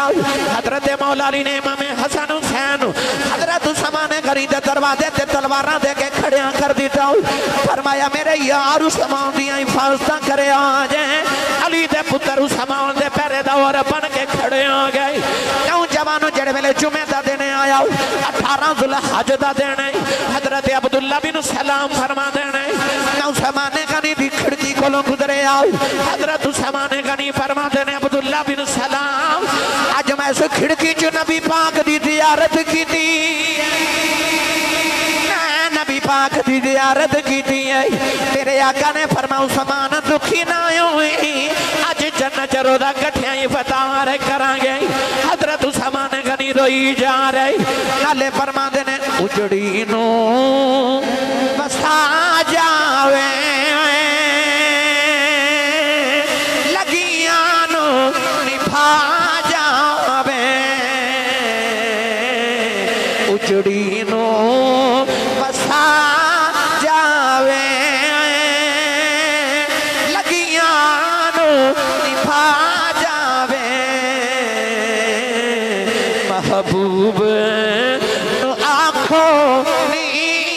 حضرت مولا علی نے امام حسن حسین حضرت عثمان غنی دے دروازے تے تلواراں دے کے کھڑیاں کر دیتا فرمایا میرے یار عثمان دیاں حفاظتاں کرے آ جائیں علی دے پتر عثمان دے پہرے دور بن کے کھڑے آ گئے نوجوانوں جڑے ویلے جمعہ دا دینے آیا 18 ذوالحج دا دینے حضرت عبداللہ بن سلام فرما دینے عثمان غنی دی کھڑکی کولوں گزرے آؤ حضرت عثمان غنی فرما دینے عبداللہ بن سلام آج میں اس کھڑکی جو نبی پاک دی زیارت کی تھی نبی پاک دی زیارت کی تھی تیرے آقا نے فرماؤ عثمان دکھی نہ ہوئی آج جنت رودا کٹھیاں فتار کران گے حضرت عثمان غنی روئی جا رہے نالے فرما دینے اجڑی نو بسا جاوے لگیاں نو نبھا جاوے اجڑی نو بسا جاوے لگیاں نو نبھا جاوے محبوب نو آنکھوں نی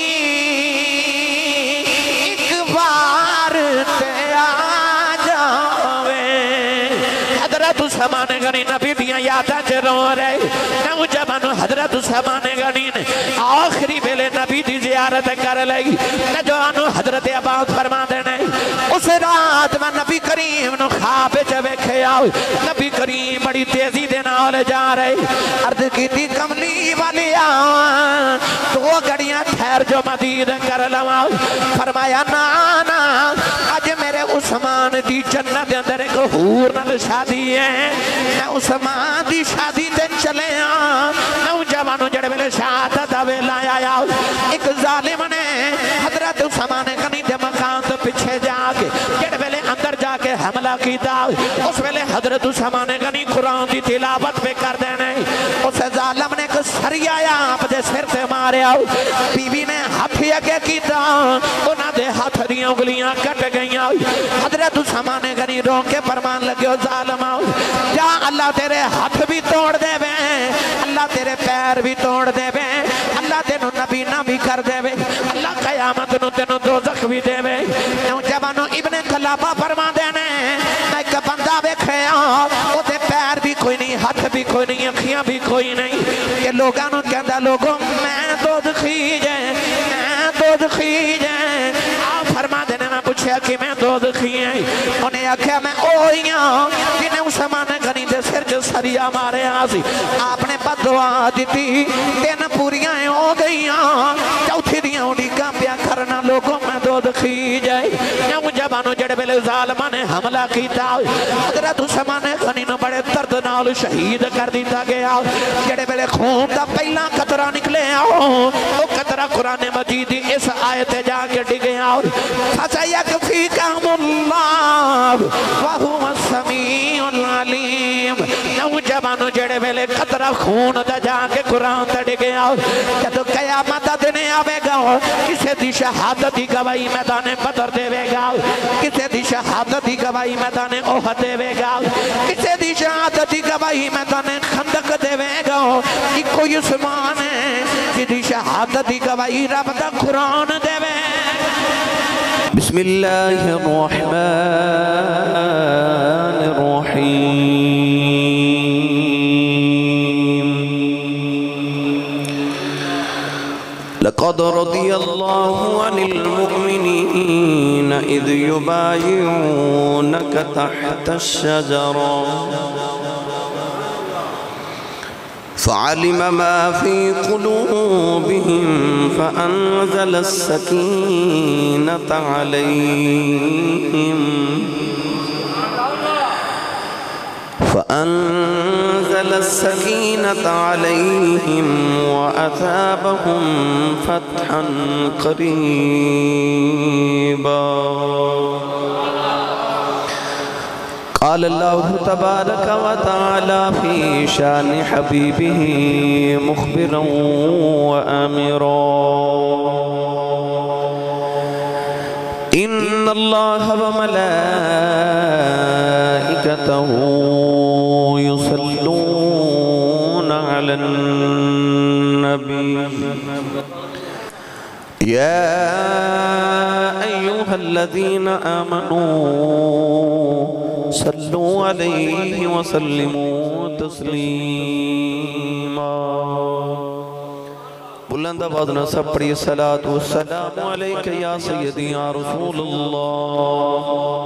ایک بار تے آ جاوے حضرت عثمان غنی نبی دیاں یاداں چ رو رہے نوجوانوں حضرت عثمان غنی نے آخری ویلے نبی دی زیارت کر لئی نوجوانوں حضرت عباس فرما دینے اس رات میں نبی کریم نو خواب چ ویکھے آؤ نبی کریم بڑی تیزی دے نال جا رہے عرض کیتی کملی والی آواں 2 گھڑیاں ٹھہر جو مدید کر لواں فرمایا نا آج میرے عثمان دی جنت اندر ایک حور نال شادی ہے میں عثمان دی شادی تے چلے نوجوانوں جڑے ویلے شہادت دا ویلا آیا ایک ظالم نے حضرت عثمان غنی دے مکان تے پیچھے جا کے جڑے ویلے اندر جا کے حملہ کیتا اس ویلے حضرت عثمان غنی قرآن دی تلاوت پہ کر دینے اس ظالم نے ایک سری آیا آپ دے سر سے مارے بیوی نے ہاتھی اگے کیتا انہاں دے ہاتھ دیاں انگلیاں کٹ گئیاں حضرت عثمان غنی رو کے فرمان لگے ظالم جا اللہ تیرے ہاتھ بھی توڑ دے بے اللہ تیرے پیر بھی توڑ دے بے اللہ تینو نبی نہ بھی کر دے بے اللہ قیامت نو تینو دوزخ بھی دے بے نوجوانوں ابن خلابہ فرما دینے میں ایک بندہ بیکھے او تے پیر بھی کوئی نہیں ہاتھ بھی کوئی نہیں اکھیاں بھی کوئی نہیں یہ لوگانوں کہندہ لوگوں میں دوزخی جائیں آپ فرما دینے میں پوچھے کہ میں دوزخی ہیں انہیں آکھیا میں اوئیاں جنہیں عثمان غنی دے سر جو سریا مارے آسی آپ نے بد دعا دیتی 3 پوریاں ہو گئیاں چوتھی دیاں انہیں کامپیاں کرنا لوگوں میں دوزخی جائے نوجوانوں جڑے ویلے ظالمہ نے حملہ کیتا حضرت عثمان غنی نو بڑے درد نال شہید کر دیتا گیا جڑے ویلے خون دا پہلا قطرہ نکلے وہ قطرہ قرآن مجید اس آیت جا کے ڈگے فَسَيَكْفِيكَهُمُ اللَّهُ وَهُوَ السَّمِيعُ الْعَلِيمُ نوجوانوں جڑے ویلے قطرہ خون دا جا کے قرآن تے ڈگے جدو قیامت دن آوے گا کسے دی شہادت دی گواہی میدان بدر دے گا کسے دی شہادت دی گواہی میدان احد دے گا کسے دی شہادت دی گواہی میدان خندق دے گا کوئی عثمان ہے جدی شہادت دی گواہی رب دا قرآن دے بسم اللہ الرحمن الرحیم لقد رضي الله عن المؤمنين إذ يبايعونك تحت الشجرة فعلم ما في قلوبهم فأنزل السكينة عليهم وأثابهم فتحا قريبا قال الله تبارك وتعالى في شان حبيبه مخبرا وآمرا إن الله وملائكته يصلون يا أيها الذين آمنوا صلوا عليه وسلموا تسليما بلند آواز نہ سب پڑھیے صلاۃ والسلام علیک یا سیدی یا رسول اللہ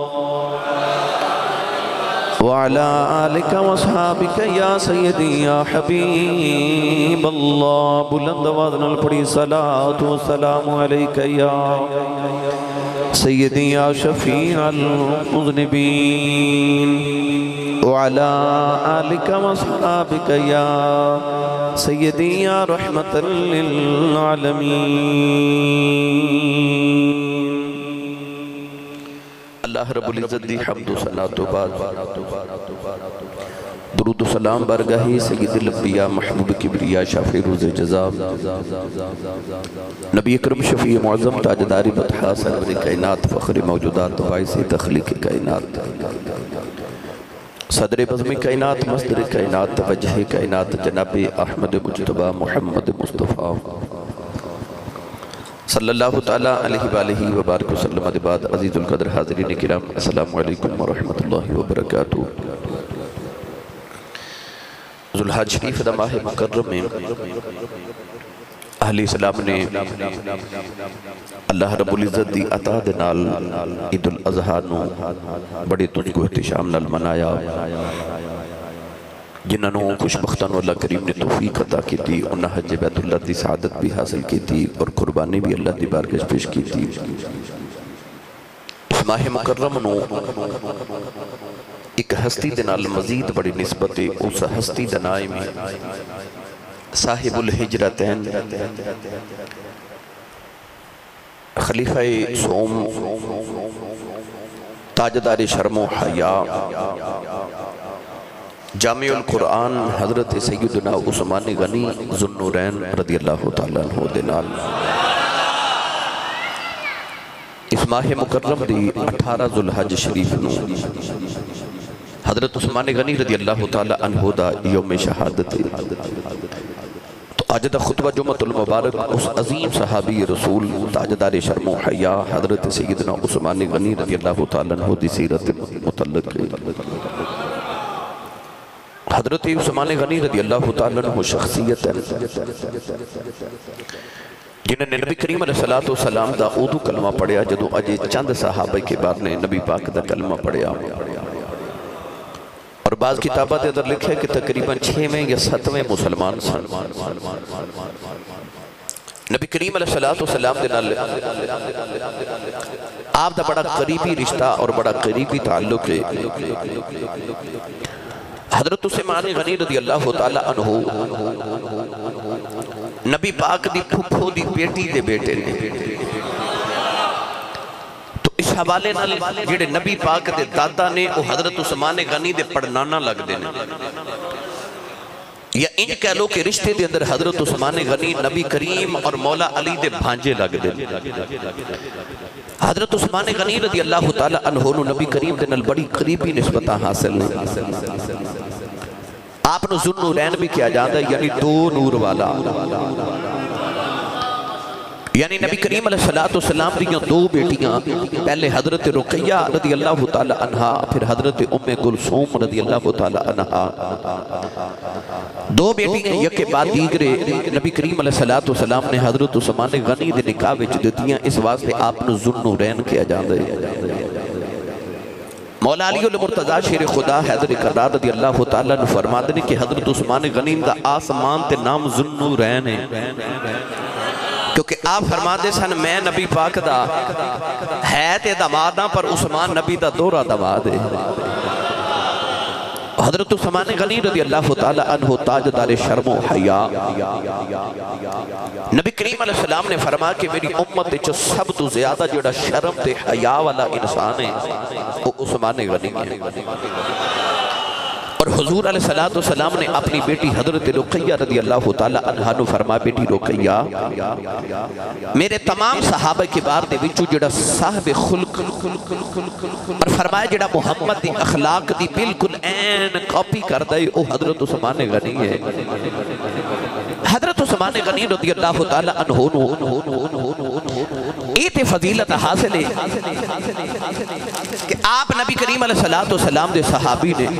وعلى آلك وصحابك يا سيدي يا حبيب الله بلند آواز نال پڑھی صلاۃ والسلام عليك يا سيدي يا شفيع المذنبين وعلى آلك وصحابك يا سيدي يا رحمة للعالمين اللہ رب العزت دی حمد و صلاۃ و بعد درود و سلام برگاہی سید الانبیاء محبوب کبریا شافع روز جزا نبی اکرم شفیع معظم تاجدار بطحا سرور کائنات فخر موجودات باعث تخلیق کائنات صدر بزم کائنات مصدر کائنات وجہ کائنات جناب احمد مجتبی محمد مصطفیٰ صلی اللہ تعالیٰ علیہ وآلہ وبارک وسلم بعد عزیز القدر حاضرین کرام السلام علیکم ورحمۃ اللہ وبرکاتہ ذوالحج شریف دا ماہ مکرم میں اہل اسلام نے اللہ رب العزت دی عطا دے نال عید الاضحیٰ نو بڑے تجھ کو احتشام نال منایا جنہوں خوش بختان اللہ کریم نے توفیق عطا کی تھی انہاں حج بیت اللہ دی سعادت بھی حاصل کی تھی اور قربانی بھی اللہ دی بارگاہ پیش کی تھی اس ماہ مکرم نو ایک ہستی دنال مزید بڑی نسبت اس ہستی دنائی میں صاحب الحجرتین خلیفہ سوم تاجدار شرم و حیاء جامع القرآن حضرت سیدنا عثمان غنی ذوالنورین رضی اللہ تعالیٰ عنہ دنال اس ماہ مکرم دی 18 ذوالحج شریف نو حضرت عثمان غنی رضی اللہ تعالیٰ عنہ دا یوم شہادت تو آج دا خطبہ جمعۃ المبارک اس عظیم صحابی رسول تاجدار شرم و حیاء حضرت سیدنا عثمان غنی رضی اللہ تعالیٰ عنہ دی سیرت متعلق حضرت عثمان غنی رضی اللہ تعالیٰ عنہ شخصیت ہے جنہوں نے نبی کریم علیہ السلام دا اردو کلمہ پڑھیا جدو اجے چند صحابہ کے بعد نے نبی پاک دا کلمہ پڑھیا اور بعض کتابات ادھر لکھے کہ تقریباً 6ویں یا 7ویں مسلمان سن نبی کریم علیہ السلام دے نال آپ دا بڑا قریبی رشتہ اور بڑا قریبی تعلق ہے حضرت عثمان غنی رضی اللہ تعالیٰ عنہ نبی پاک دی پھپھو دی بیٹی دے بیٹے نے تو اس حوالے نال جڑے نبی پاک دے دادا نے وہ حضرت عثمان غنی دے پڑھنانا لگ دینے یا انج کہہ لو کہ رشتے دے اندر حضرت عثمان غنی نبی کریم اور مولا علی دے بھانجے لگ دینے حضرت عثمان غنی رضی اللہ تعالیٰ عنہ نبی کریم دے نال بڑی قریبی نسبتہ حاصل نے آپ نے ذوالنورین بھی کیا جاتا ہے یعنی دو نور والا یعنی نبی کریم علیہ السلام دیاں دو بیٹیاں پہلے حضرت رقیہ رضی اللہ تعالیٰ عنہ پھر حضرت ام کلثوم رضی اللہ تعالیٰ عنہ دو بیٹیاں یک کے بعد دیگرے نبی کریم علیہ السلام نے حضرت عثمان غنی دے نکاح وچ دتیاں اس واسطے آپ نے ذوالنورین کیا جاتا ہے مولا علی المرتضی شیر خدا حیدر کرار رضی اللہ تعالیٰ نے فرما دنے کہ حضرت عثمان غنی دا آسمان تے نام ذوالنورین ہے کیونکہ آپ فرما دے سن میں نبی پاک دا ہے تے دماداں پر عثمان نبی دا دورہ دماد ہے حضرت عثمان غنی رضی اللہ تعالیٰ عنہ تاجدار شرم و حیاء نبی کریم علیہ السلام نے فرمایا کہ میری امت جو سب تو زیادہ جڑا شرم تے حیاء والا انسان ہے وہ عثمان غنی ہے اور حضور علیہ السلام نے اپنی بیٹی حضرت رقیہ رضی اللہ تعالی عنہا نو فرمایا بیٹی رقیہ میرے تمام صحابہ کے بار دے وچوں جڑا صاحب خلق اور فرمایا جڑا محمد دی اخلاق دی بالکل این کاپی کر دے او حضرت عثمان غنی ہے حضرت عثمان غنی رضی اللہ تعالی عنہ ایت فضیلت حاصل ہے کہ آپ نبی کریم علیہ السلام دے صحابی نے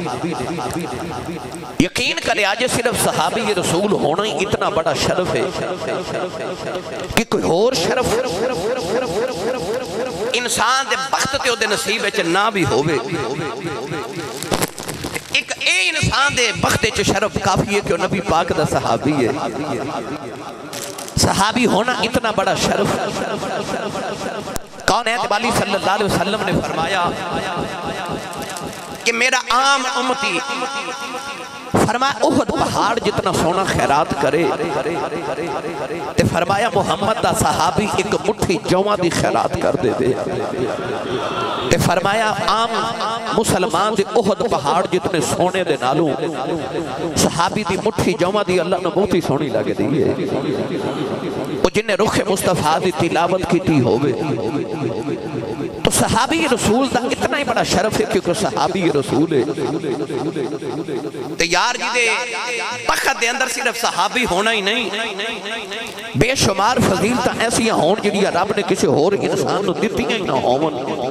یقین کرے آج صرف صحابی رسول ہونا ہی اتنا بڑا شرف ہے کہ کوئی اور شرف انسان دے بخت تے او دے نصیب ہے نہ بھی ہوئے ایک اے انسان دے بخت تے شرف کافی ہے کہ وہ نبی پاک دا صحابی ہے صحابی ہونا اتنا بڑا شرف کون ہے والی صلی اللہ علیہ وسلم نے فرمایا کہ میرا عام امتی فرمایا احد پہاڑ جتنا سونا خیرات کرے تے فرمایا محمد دا صحابی ایک مٹھی جوہ دی خیرات کر دے دے تے فرمایا عام مسلمان دے احد پہاڑ جتنے سونے دے نالوں صحابی دی مٹھی جوہ دی اللہ نے بہت ہی سونی لگے دی ہے وہ جنہیں رخ مصطفیٰ دی تلاوت کی تھی ہوئے تو صحابی رسول دا اتنا ہی بڑا شرف ہے کیونکہ صحابی رسول ہے تو یار جی دے پخت دے اندر صرف صحابی ہونا ہی نہیں بے شمار فضیلتاں ایسی ہون جڑی رب نے کسی اور انسان نو دیتی ہیں نہ ہون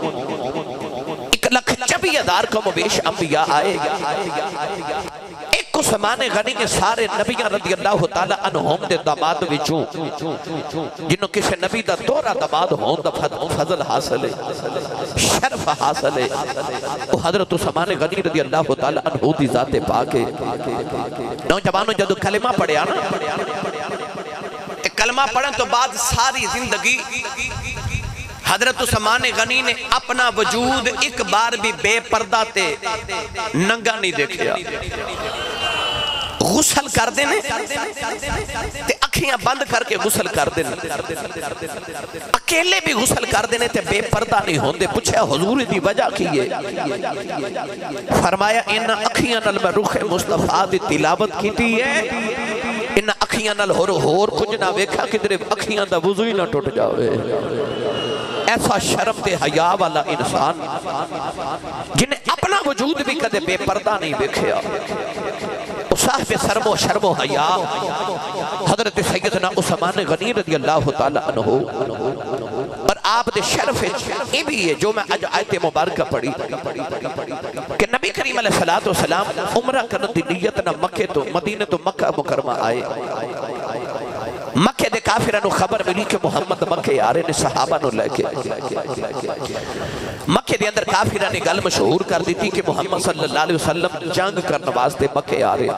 1,24,000 کم و بیش انبیاء آئے ایک عثمان غنی کے سارے نبیان رضی اللہ تعالی عنہم دے داماد وچوں جنہوں کسی نبی دا دورہ داماد ہون دا فضل حاصل ہے شرف حاصل ہے وہ حضرت عثمان غنی رضی اللہ تعالی عنہ دی ذات پاک ہے نوجوانوں جدو کلمہ پڑھیا نا کلمہ پڑھن تو بعد ساری زندگی حضرت عثمان غنی نے اپنا وجود ایک بار بھی بے پردہ تے ننگا نہیں دیکھیا غسل کر دینے تے اکھیاں بند کر کے غسل کر دینے اکیلے بھی غسل کر دینے تے بے پردہ نہیں ہوندے پوچھا حضور دی وجہ کی ہے فرمایا انہا اکھیاں نل میں رخ مصطفیٰ دی تلاوت کی تھی ہے انہا اکھیاں نل ہور کچھ نہ ویکھا کدھر اکھیاں دا وضو ہی نہ ٹوٹ جاوے ایسا شرم تے حیاء والا انسان جنہیں اپنا وجود بھی کدے بے پردہ نہیں دیکھیا صاحب سرم و شرم و حیاء حضرت سیدنا عثمان غنی رضی اللہ تعالی عنہ اور آپ دے شرف یہ بھی ہے جو میں آج آیت مبارکہ پڑھی کہ نبی کریم علیہ السلام عمرہ کرنے دی نیت نہ مکہ تو مدینہ تو مکہ مکرمہ آئے مکہ دے کافرہ نو خبر ملی کہ محمد مکہ آرے نے صحابہ نو لے کے مکہ دے اندر کافرہ نے گل مشہور کر دی تھی کہ محمد صلی اللہ علیہ وسلم جنگ کرنے واسطے مکہ آرے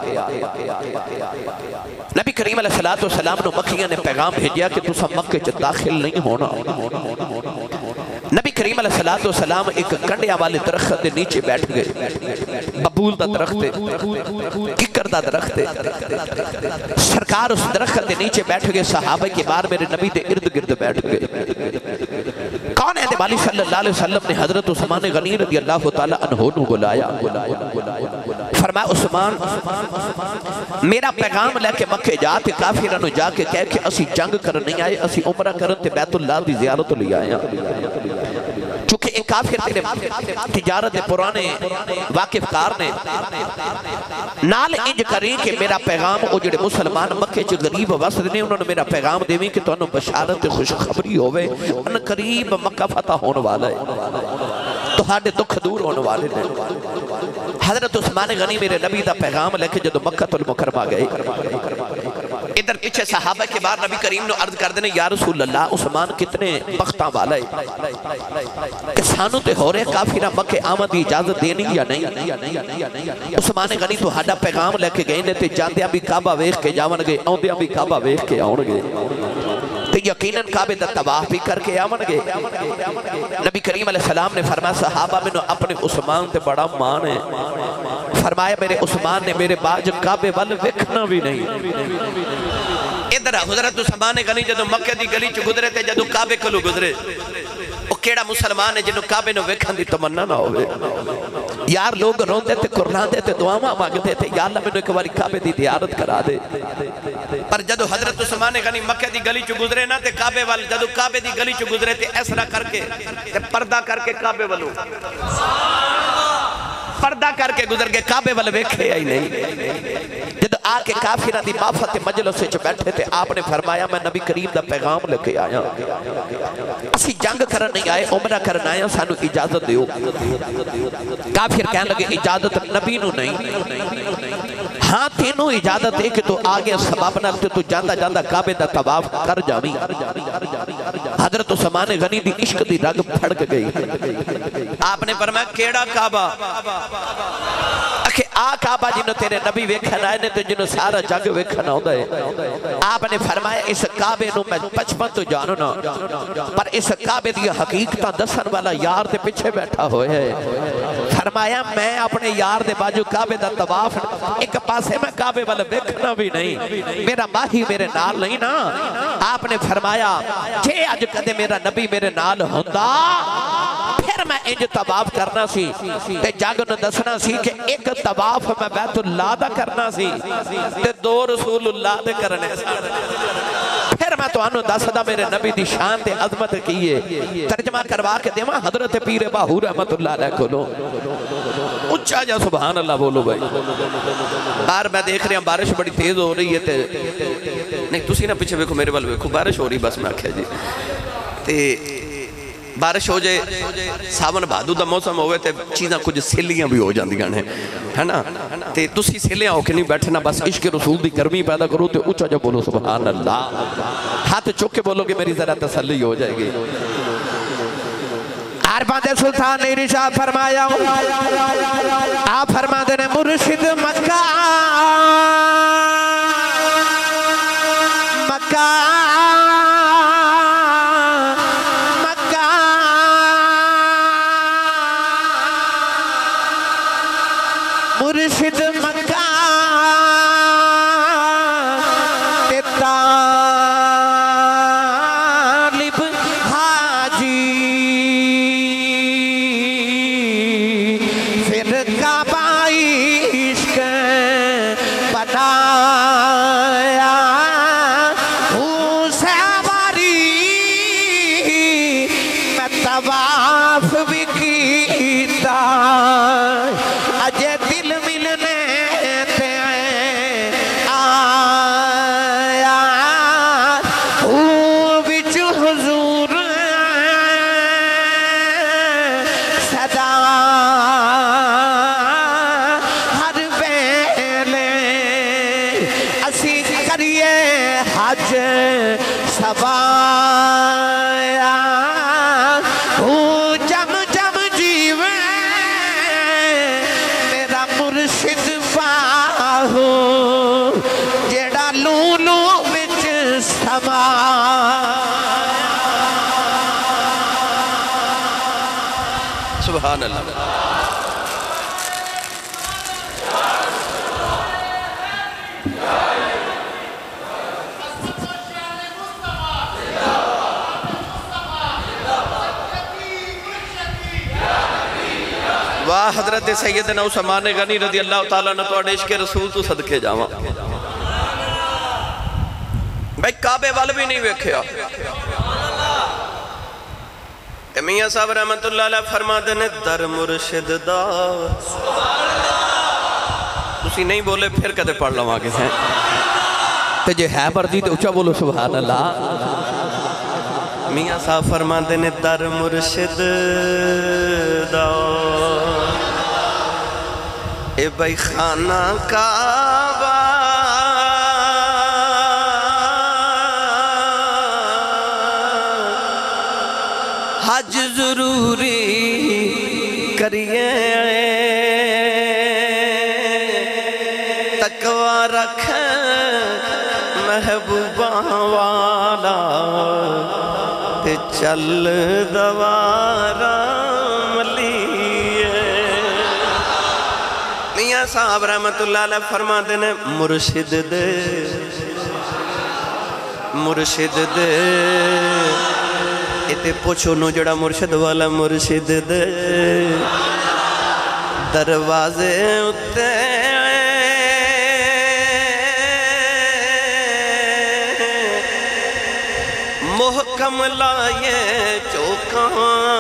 نبی کریم علیہ السلام نو مکیہ نے پیغام بھیجیا کہ تُسا مکہ چ داخل نہیں ہونا نبی کریم علیہ السلام ایک کنڈیا والے درخت دے نیچے بیٹھ گئے ببول دا درخت ہے ککر دا درخت ہے سرکار اس درخت دے نیچے بیٹھ گئے صحابہ کے بار میرے نبی دے ارد گرد بیٹھ گئے کون ہے والی صلی اللہ علیہ وسلم نے حضرت عثمان غنی رضی اللہ تعالی عنہ نو بلایا فرمایا عثمان میرا پیغام لے کے مکہ جاتے کافرہ نو جا کے کہہ کہ اسی جنگ کرن نہیں آئے اسی عمرہ کرن تے بیت اللہ دی زیارت لے آئے چونکہ ایک کافر تیرے تجارت دے پرانے واقف کار نے نال انج کریں کہ میرا پیغام او جڑے مسلمان مکہ چ غریب وسط نے انہوں نے میرا پیغام دیویں کہ تانوں بشارت خوشخبری ہوئے ان قریب مکہ فتح ہونے والا ہے تو ہاڑے دکھ دور ہونے والے ہیں حضرت عثمان غنی میرے نبی دا پیغام لے کے جدو مکہ المکرمہ گئے ادھر پیچھے صحابہ کے بعد نبی کریم نے عرض کر دینے یا رسول اللہ عثمان کتنے بختاں والا ہے کہ سانو تے ہو رہے کافرہ مکہ آمد دی اجازت دینی یا نہیں عثمان غنی تو ہاڑا پیغام لے کے گئے تے جاندیاں بھی کعبہ ویخ کے جاون گئے آندیاں بھی کعبہ ویخ کے آن گئے تو یقیناً کعبے دا تواف بھی کر کے آمن گئے نبی کریم علیہ السلام نے فرمایا صحابہ میں نے اپنے عثمان تے بڑا مان ہے فرمایا میرے عثمان نے میرے باج کعبے والے وکھنا بھی نہیں ادھر حضرت عثمان غنی جدو مکہ دی گلی چ گزرے تے جدو کعبے کلو گزرے وہ کیڑا مسلمان ہے جنہوں کعبے نو ویکھن دی تمنا نہ ہوئے یار لوگ روندے تے قرلاندے تے دعاواں مانگدے تے یا اللہ میں ایک باری کعبے دی زیارت کرا دے پر جدو حضرت عثمان غنی مکہ دی گلی چ گزرے نا تے کعبے وال جدو کعبے دی گلی چ گزرے تے ایسا کر کے تے پردہ کر کے کعبے والو پردہ کر کے گزر گئے کعبے والے ویکھے ہی نہیں جب آ کے کافرہ دی مافت مجلس سے بیٹھے تھے آپ نے فرمایا میں نبی کریم دا پیغام لے کے آیا اسی جنگ کرن نہیں آئے عمرہ کرن آیا سانو اجازت دیو کافر کہنے لگے اجازت نبی نو نہیں ہاں تینوں اجازت ہے کہ تو آگے سباب نلتے تو جاندہ جاندہ کعبے دا طواف کر جاویں حضرت عثمان غنی دی عشق دی رگ پھڑک گئی آپ نے فرمایا کیڑا کعبہ کہ آ کعبہ جنہوں تیرے نبی ویکھن آئے نے تو جنہوں سارا جگ ویکھن آؤں دے آپ نے فرمایا اس کعبے نو میں بچپن تو جانو نا پر اس کعبے دی حقیقتہ دسن والا یار دے پیچھے بیٹھا ہوئے ہے فرمایا میں اپنے یار دے باجو کعبے دا طواف ایک پاسے میں کعبے والا ویکھنا بھی نہیں میرا ماہی میرے نال نہیں نا آپ نے فرمایا جے آج کدے میرا نبی میرے نال ہوندہ پھر میں انج طواف کرنا سی تے جاگ نو دسنا سی کہ ایک طواف میں بیت اللہ دا کرنا سی تے دو رسول اللہ دے کرنے سارے پھر میں تو انو دسدا میرے نبی دی شان تے عظمت کیے ترجمہ کروا کے دیواں حضرت پیر باہو رحمت اللہ علیہ کھولو اچھا جا سبحان اللہ بولو بھائی بار میں دیکھ رہا ہوں بارش بڑی تیز ہو رہی ہے تے نہیں تسی نہ پیچھے ویکھو میرے والے ویکھو بارش ہو رہی بس میں آکھیا جی تے بارش ہو جائے ساون بھادو دا موسم ہوئے تے چیزاں کچھ سلیاں بھی ہو جاندی گانے ہے نا تے تسی سلیاں ہو کے نہیں بیٹھنا بس عشق رسول دی گرمی پیدا کرو تے اچھا جا بولو سبحان اللہ ہاتھ چک کے بولو کہ میری ذرا تسلی ہو جائے گی عرفان سلطان نے ارشاد فرمایا آپ فرما دینے مرشد مکہ مکہ مرشد مکہ تے طالب حاجی پھر کعبہ عشق بنایا سواری میں طواف بھی کیتا اجے دل ملنے تے آیا وچ حضور صدا ہر ویلے اسی کریے حج سوایا جم جم جیوے میرا مرشد باہو جیڑا لولو وچ سما سبحان اللہ واہ حضرت سیدنا عثمان غنی رضی اللہ تعالیٰ نے تو عشق رسول تو صدقے جاواں بھائی کعبے وال بھی نہیں ویکھیا میاں صاحب رحمت اللہ علیہ فرما دینے در مرشد دا تسی نہیں بولے پھر کدے پڑھ لوں آگے سے تے جے ہے مردی تو اچھا بولو سبحان اللہ میاں صاحب فرما دینے در مرشد دا اے بھائی خانہ کعبہ حج ضروری کریے تقوی رکھ محبوبہ والا تے چل دوارا ملیے میاں صاحب رحمت اللہ علیہ فرما دینے مرشد دے تے پوچھو نو جڑا مرشد والا مرشد دے دروازے اتے محکم لائے چوکاں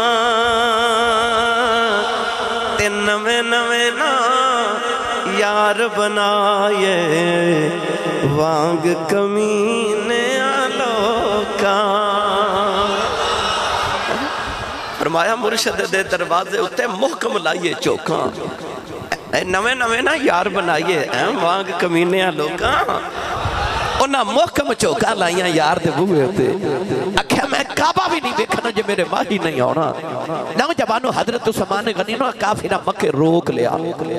تے نوے نوے نا یار بنائے وانگ کمینے آلوکاں فرمایا مرشد دے دروازے اتے محکم لائیے چوکاں نوے نوے نا یار بنائیے وانگ کمینے آلوکاں انہاں محکم چوکا لائیاں یار دے بوئے ہوتے اکھیا میں کعبہ بھی نہیں دیکھنا جو میرے ماہی نہیں ہونا نوجوانو حضرت عثمان غنی نو کافرہ مکہ روک لیا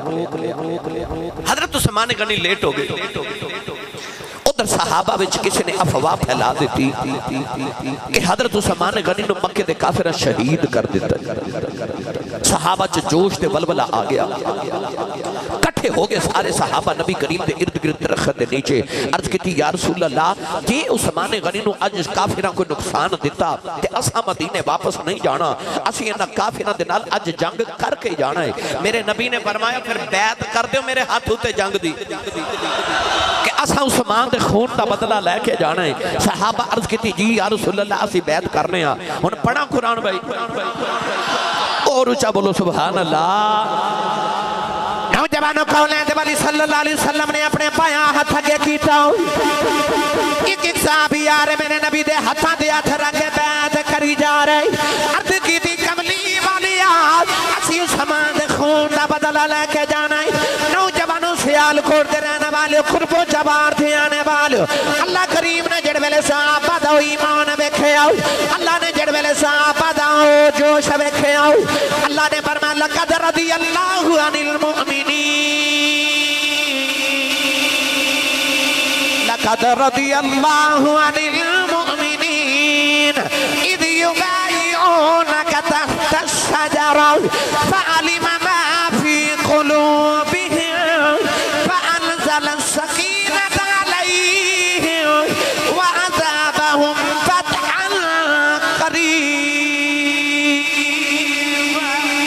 حضرت عثمان غنی لیٹ ہو گئے ادھر صحابہ وچ کسی نے افواہ پھیلا دیتی کہ حضرت عثمان غنی نو مکہ دے کافرہ شہید کر دیتا صحابہ چ جوش دے ولولہ آ گیا کٹھے ہو گئے سارے صحابہ نبی کریم دے ارد گرد درخت دے نیچے عرض کیتی یا رسول اللہ جی عثمان غنی نو اج کافرہ کو نقصان دیتا تے اساں مدینے واپس نہیں جانا اسی انہاں کافرہ دے نال اج جنگ کر کے جانا ہے میرے نبی نے فرمایا پھر بیعت کر دیو میرے ہاتھ ہوتے جنگ دی کہ اساں عثمان دے خون دا بدلہ لے کے جانا ہے صحابہ عرض کیتی جی یا رسول اللہ اسی بیعت کرنے ہاں ہن پڑھا قرآن بھائی اور اونچا بولو سبحان اللہ نوجوانوں قولیں دے والی صلی اللہ علیہ وسلم نے اپنے پایاں ہاتھ اگے کیتا ایک ایک صحابی آرے میرے نبی دے ہاتھاں دے ہاتھ رکھے بیعت کری جا رہے عرض کیتی کملی والی آج اسی عثمان دے خون دا بدلہ لے کے جانا ہے نوجوانوں سیال کھوڑ دے رہنے والے قرب و جبار دے آنے والے اللہ کریم نے جڑ ویلے صحابہ دا ایمان بیکھے آؤ اللہ نے جڑ ویلے صحابہ دا جوش بیکھے آؤ اللہ نے فرمایا لقد رضی اللہ عن المؤمنین لقد رضی اللہ عن المؤمنین اذ یبایعونک تحت الشجرہ فعلم ما فی قلوبہم فانزل السکینۃ علیہم وعذابہم فتحا قریبا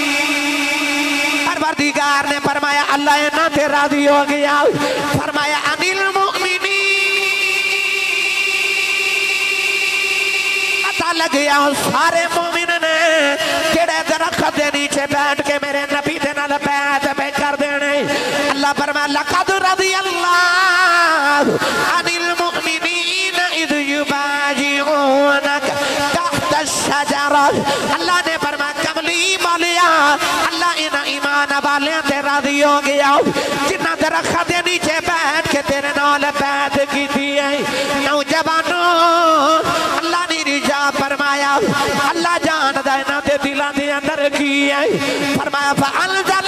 پروردگار نے فرمایا اللہ انہاں تے راضی ہو گیا فرمایا عن المؤمنین پتہ لگ گیا سارے مومن نے جڑے درخت دے نیچے بیٹھ کے میرے نبی دے نال بیعت پہ کر دینے اللہ فرمایا لقد رضی اللہ عن المؤمنین اذ یبایعونک تحت الشجرہ اللہ نے فرمایا کملی والیا اللہ انہاں ایمان والیاں تے راضی ہو گیا جنہاں درخت دے نیچے بیٹھ کے تیرے نال بیعت کی تھی نوجوانوں اللہ نے رجا فرمایا اللہ جان دائنا دے دلان دے اندر کی ہے فرمایا فَأَنزَلَ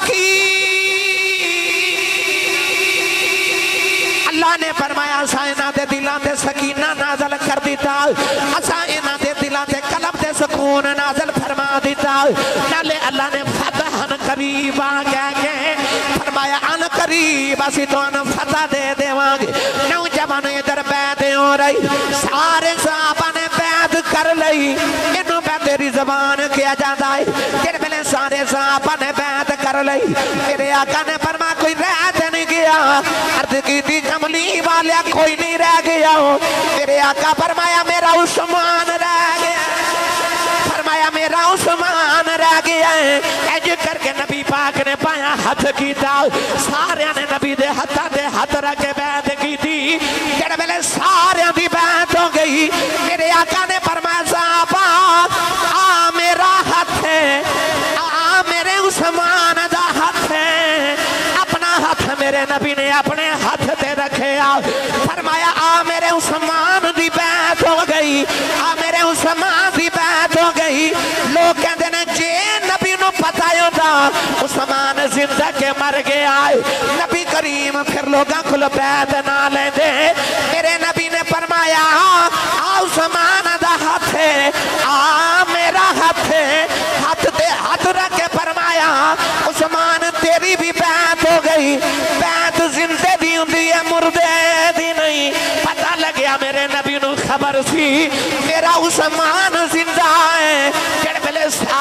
السَّكِينَ اللہ نے فرمایا سائنہ دے دلان دے سکینہ نازل کر دیتا سائنہ دے دلان دے قلب دے سکون نازل فرما دیتا نالے اللہ نے فتحن قریبا کہہ کے فرمایا ان قریب اسی تو ان فتح دے دے وانگے نوجوان ادھر بیعت ہو رہی سارے صحابہ نے بیعت کر لئی انہوں پہ تیری زبان کیا جاتا ہے تیرے پہلے سارے صحابہ نے بیعت کر لئی میرے آقا نے فرمایا کوئی رہت نہیں گیا عرض کی تھی کملی والیا کوئی نہیں رہ گیا میرے آقا فرمایا میرا عثمان رہ گیا فرمایا میرا عثمان رہ گیا ہے ایج کر کے نبی پاک نے پایا ہاتھ کیتا سارے نے نبی دے ہاتھ رکھ کے بیعت کی تھی جڑے ویلے سارے دی بیعت ہو گئی میرے آقا نے فرمایا صحابہ آ میرا ہاتھ ہے آ میرے عثمان دا ہاتھ ہے اپنا ہاتھ میرے نبی نے اپنے ہاتھ تے رکھے فرمایا آ میرے عثمان دی بیعت ہو گئی آ میرے عثمان دی بیعت ہو گئی لوگ کہتے ہیں جے نبی نو پتہ ہوتا عثمان زندہ کے مر گیا نبی کریم پھر لوگاں کھل بیعت نہ لیں دے میرے نبی نے فرمایا آ عثمان دا ہاتھ ہے آ میرا ہاتھ ہے ہاتھ دے ہاتھ رکھ کے فرمایا عثمان تیری بھی بیعت ہو گئی بیعت زندہ دی ہوندی ہے مردے دی نہیں پتہ لگیا میرے نبی نو خبر سی میرا عثمان زندہ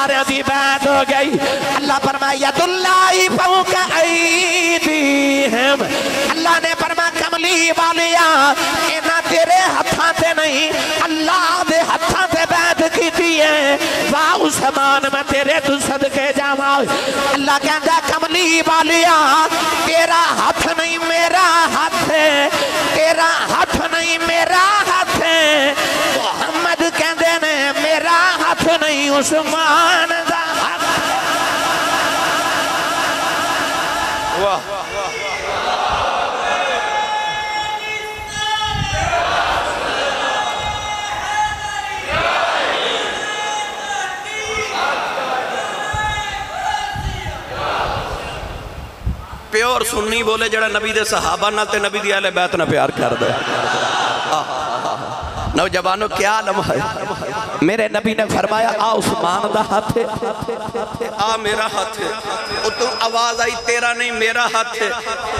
سارے دی بیعت ہو گئی اللہ فرمایا یداللہ فوق ایدیہم اللہ نے فرمایا کملی والیا اینا تیرے ہتھاں تے نہیں اللہ دے ہتھاں تے بیعت کی دیئے واہ عثمان میں تیرے تو صدقے جاواں اللہ کہندا کملی والیا تیرا ہاتھ نہیں میرا ہاتھ ہے تیرا ہاتھ نہیں میرا ہاتھ ہے محمد کہندے نے میرا ہاتھ نہیں عثمان دا ہاتھ واہ پیور سنی بولے جڑا نبی دے صحابہ نہ تے نبی دی اہل بیت نہ پیار کر دے نوجوانوں کیا عالم ہے میرے نبی نے فرمایا آ عثمان دا ہاتھ ہے آ میرا ہاتھ ہے تو آواز آئی تیرا نہیں میرا ہاتھ ہے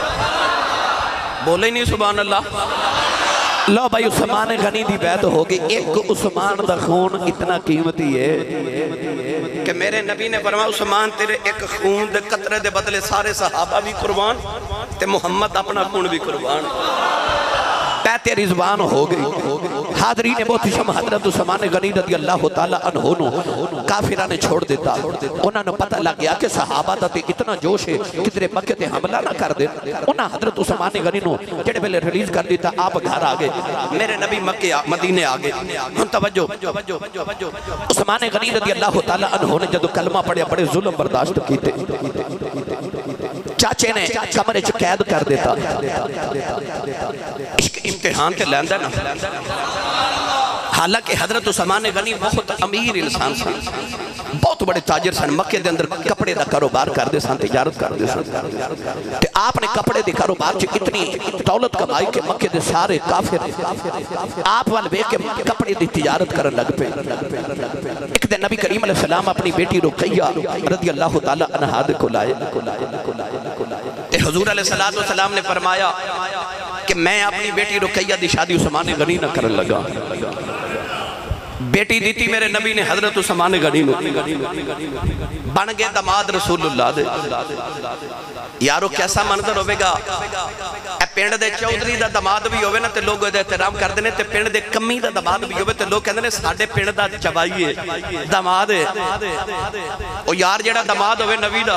بولے نہیں سبحان اللہ لو بھائی عثمان غنی دی بیعت ہوگی ایک عثمان دا خون اتنا قیمتی ہے کہ میرے نبی نے فرمایا عثمان تیرے ایک خون دے قطرے دے بدلے سارے صحابہ بھی قربان تے محمد اپنا خون بھی قربان بیعت رضوان ہو گئی حاضرین بہت شم حضرت عثمان غنی رضی اللہ تعالیٰ عنہ کافرہ نے چھوڑ دیتا انہوں نے پتہ لگ گیا کہ صحابہ تے اتنا جوش ہے کدھرے مکہ تے حملہ نہ کر دے انہوں حضرت عثمان غنی نو جڑے پہلے ریلیز کر دیتا آپ گھر آگے میرے نبی مکہ مدینے آگے ہم توجہ عثمان غنی رضی اللہ تعالیٰ عنہ نے جدو کلمہ پڑھیا بڑے ظلم برداشت کیتے چاچے نے کمرے چ قید کر دیتا عشق امتحان کے لیندہ نا حالانکہ حضرت عثمان غنی بہت امیر انسان سن بہت بڑے تاجر سن مکہ دے اندر کپڑے دا کاروبار کر دے سن تجارت کر دے سن تے آپ نے کپڑے دے کاروبار چ اتنی دولت کمائی کہ مکہ دے سارے کافر آپ وال ویکھ کے کپڑے دی تجارت کرن لگ پے ایک دن نبی کریم علیہ السلام اپنی بیٹی رقیہ رضی اللہ تعالی عنہا دے کو لائے تے حضور علیہ السلام نے فرمایا کہ میں اپنی بیٹی رقیہ دی شادی عثمان غنی نہ کرن لگا بیٹی دیتی میرے نبی نے حضرت عثمان غنی نو بن گئے داماد رسول اللہ دے یارو کیسا منظر ہوئے گا اے پینڈ دے چودھری دا داماد بھی ہوئے نا تے لوگ دے احترام کر دینے تے پینڈ دے کمی دا داماد بھی ہوئے تے لوگ کہندے نے ساڑھے پینڈ دا چبائیے داماد ہے او یار جڑا داماد ہوئے نبی دا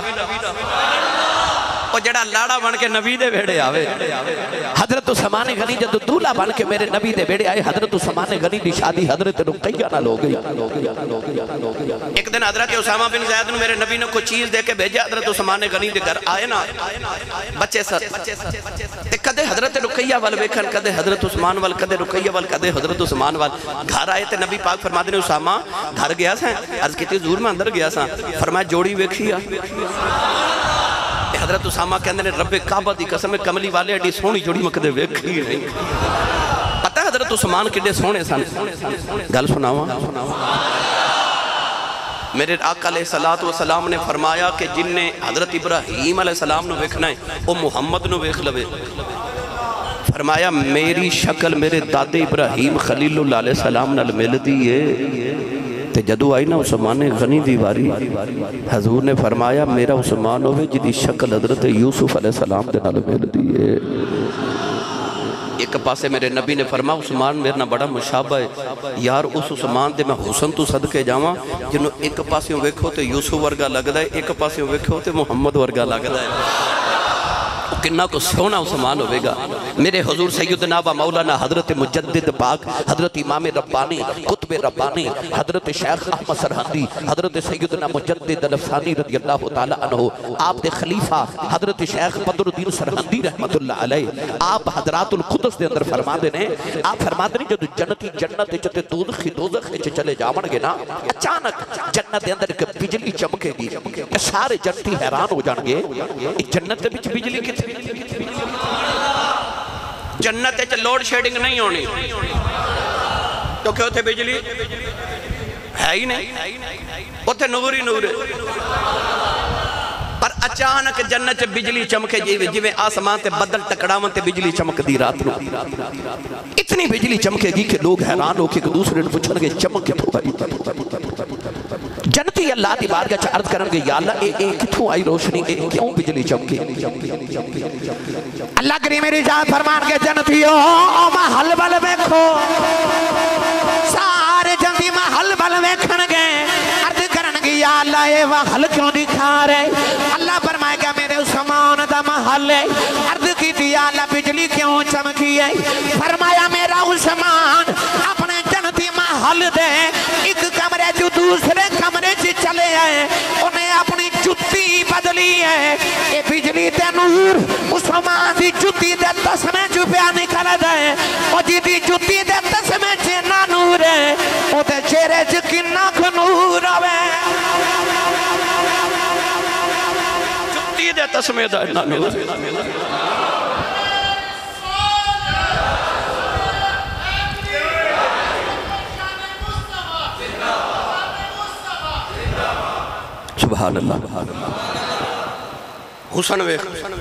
او جڑا لاڑا بن کے نبی دے بیڑے آوے حضرت عثمان غنی جدو دولہ بن کے میرے نبی دے بیڑے آئے حضرت عثمان غنی دی شادی حضرت رقیہ نہ لو گئی ایک دن حضرت اسامہ بن زید نے میرے نبی نے کوئی چیز دے کے بھیجا حضرت عثمان غنی دے گھر آئے نا بچے سر تے کدے حضرت رقیہ وال ویکھن کدے حضرت عثمان وال کدے رقیہ وال کدے حضرت عثمان وال گھر آئے تے نبی پاک فرما دے اسامہ گھر گیا سا عرض کیتی حضور میں اندر گیا سا فرمایا جوڑی ویکھیا حضرت اسامہ کہندے نے رب کعبہ دی قسم کملی والے ایڈی سونی جوڑی مکدے ویکھی نہیں پتہ ہے حضرت عثمان کڈے سونے سن گل سناواں میرے آقا علیہ السلام نے فرمایا کہ جن نے حضرت ابراہیم علیہ السلام نو ویکھنا ہے وہ محمد نو ویکھ لوے فرمایا میری شکل میرے دادے ابراہیم خلیل اللہ علیہ السلام نال ملدی ہے تے جدو آئی نا عثمان غنی دیواری حضور نے فرمایا میرا عثمان ہوئے جدی شکل حضرت یوسف علیہ السلام دے نال ملدی ہے ایک پاسے میرے نبی نے فرمایا عثمان میرے نہ بڑا مشابہ ہے یار اس عثمان دے میں حسن تو صدقے جاواں جنہوں ایک پاسے ویکھو تے یوسف ورگا لگ دا ہے ایک پاسے ویکھو تے محمد ورگا لگ دا ہے کنہ کو سونا عثمان ہوئے گا میرے حضور سیدنا و مولانا حضرت مجدد پاک حضرت امام ربانی قطب ربانی حضرت شیخ احمد سرحندی حضرت سیدنا مجدد الفسانی رضی اللہ تعالیٰ عنہ آپ دے خلیفہ حضرت شیخ بدر الدین سرحندی رحمت اللہ علیہ آپ حضرات القدس دے اندر فرما دینے آپ فرما دینے جب جنتی جنت چتے دوزخی دوزخی چلے جاون گے نا اچانک جنت دے اندر ایک بجلی چمکے گی سارے جنتی حیران ہو جان گے جنت دے بچ بجلی کی جنت ہے لوڈ شیڈنگ نہیں ہونی تو کیا ہوتے بجلی ہے ہی نہیں ہوتے نور ہی نور ہے پر اچانک جنت بجلی چمکے جویں آسمان تے بدل ٹکراون تے بجلی چمک دی رات نو اتنی بجلی چمکے گی کہ لوگ حیران ہو کے ایک دوسرے نے پوچھن گے چمک کتھوں آئی؟ جنتی اللہ دی بارگاہ وچ عرض کرن گے یا اللہ اے کتھوں آئی روشنی، اے کیوں بجلی چمکی؟ اللہ کریم میری ذات فرمان کے جنتیوں محل بل ویکھو، سارے جنتی محل بل ویکھن گے، عرض کرن گے یا اللہ اے محل کیوں دکھا رہے؟ اللہ فرمائے گا میرے عثمان دا محل ہے، عرض کی یا اللہ بجلی کیوں چمکی ہے؟ فرمایا میرا عثمان اپنے جنتی محل دے ایک کمرے جو دوسرے کمرے سے چلے آئے، انہیں اپنی جتی بدلی ہے، یہ بجلی تے نور عثمان دی جتی دے تسمے جو پیا نکل دے، اور جی دی جتی دے تسمے چینا نور ہے، وہ تے چہرے چکنہ کو نور آوے، جتی دے تسمے دا نور سبحان اللہ۔ حسن ویخ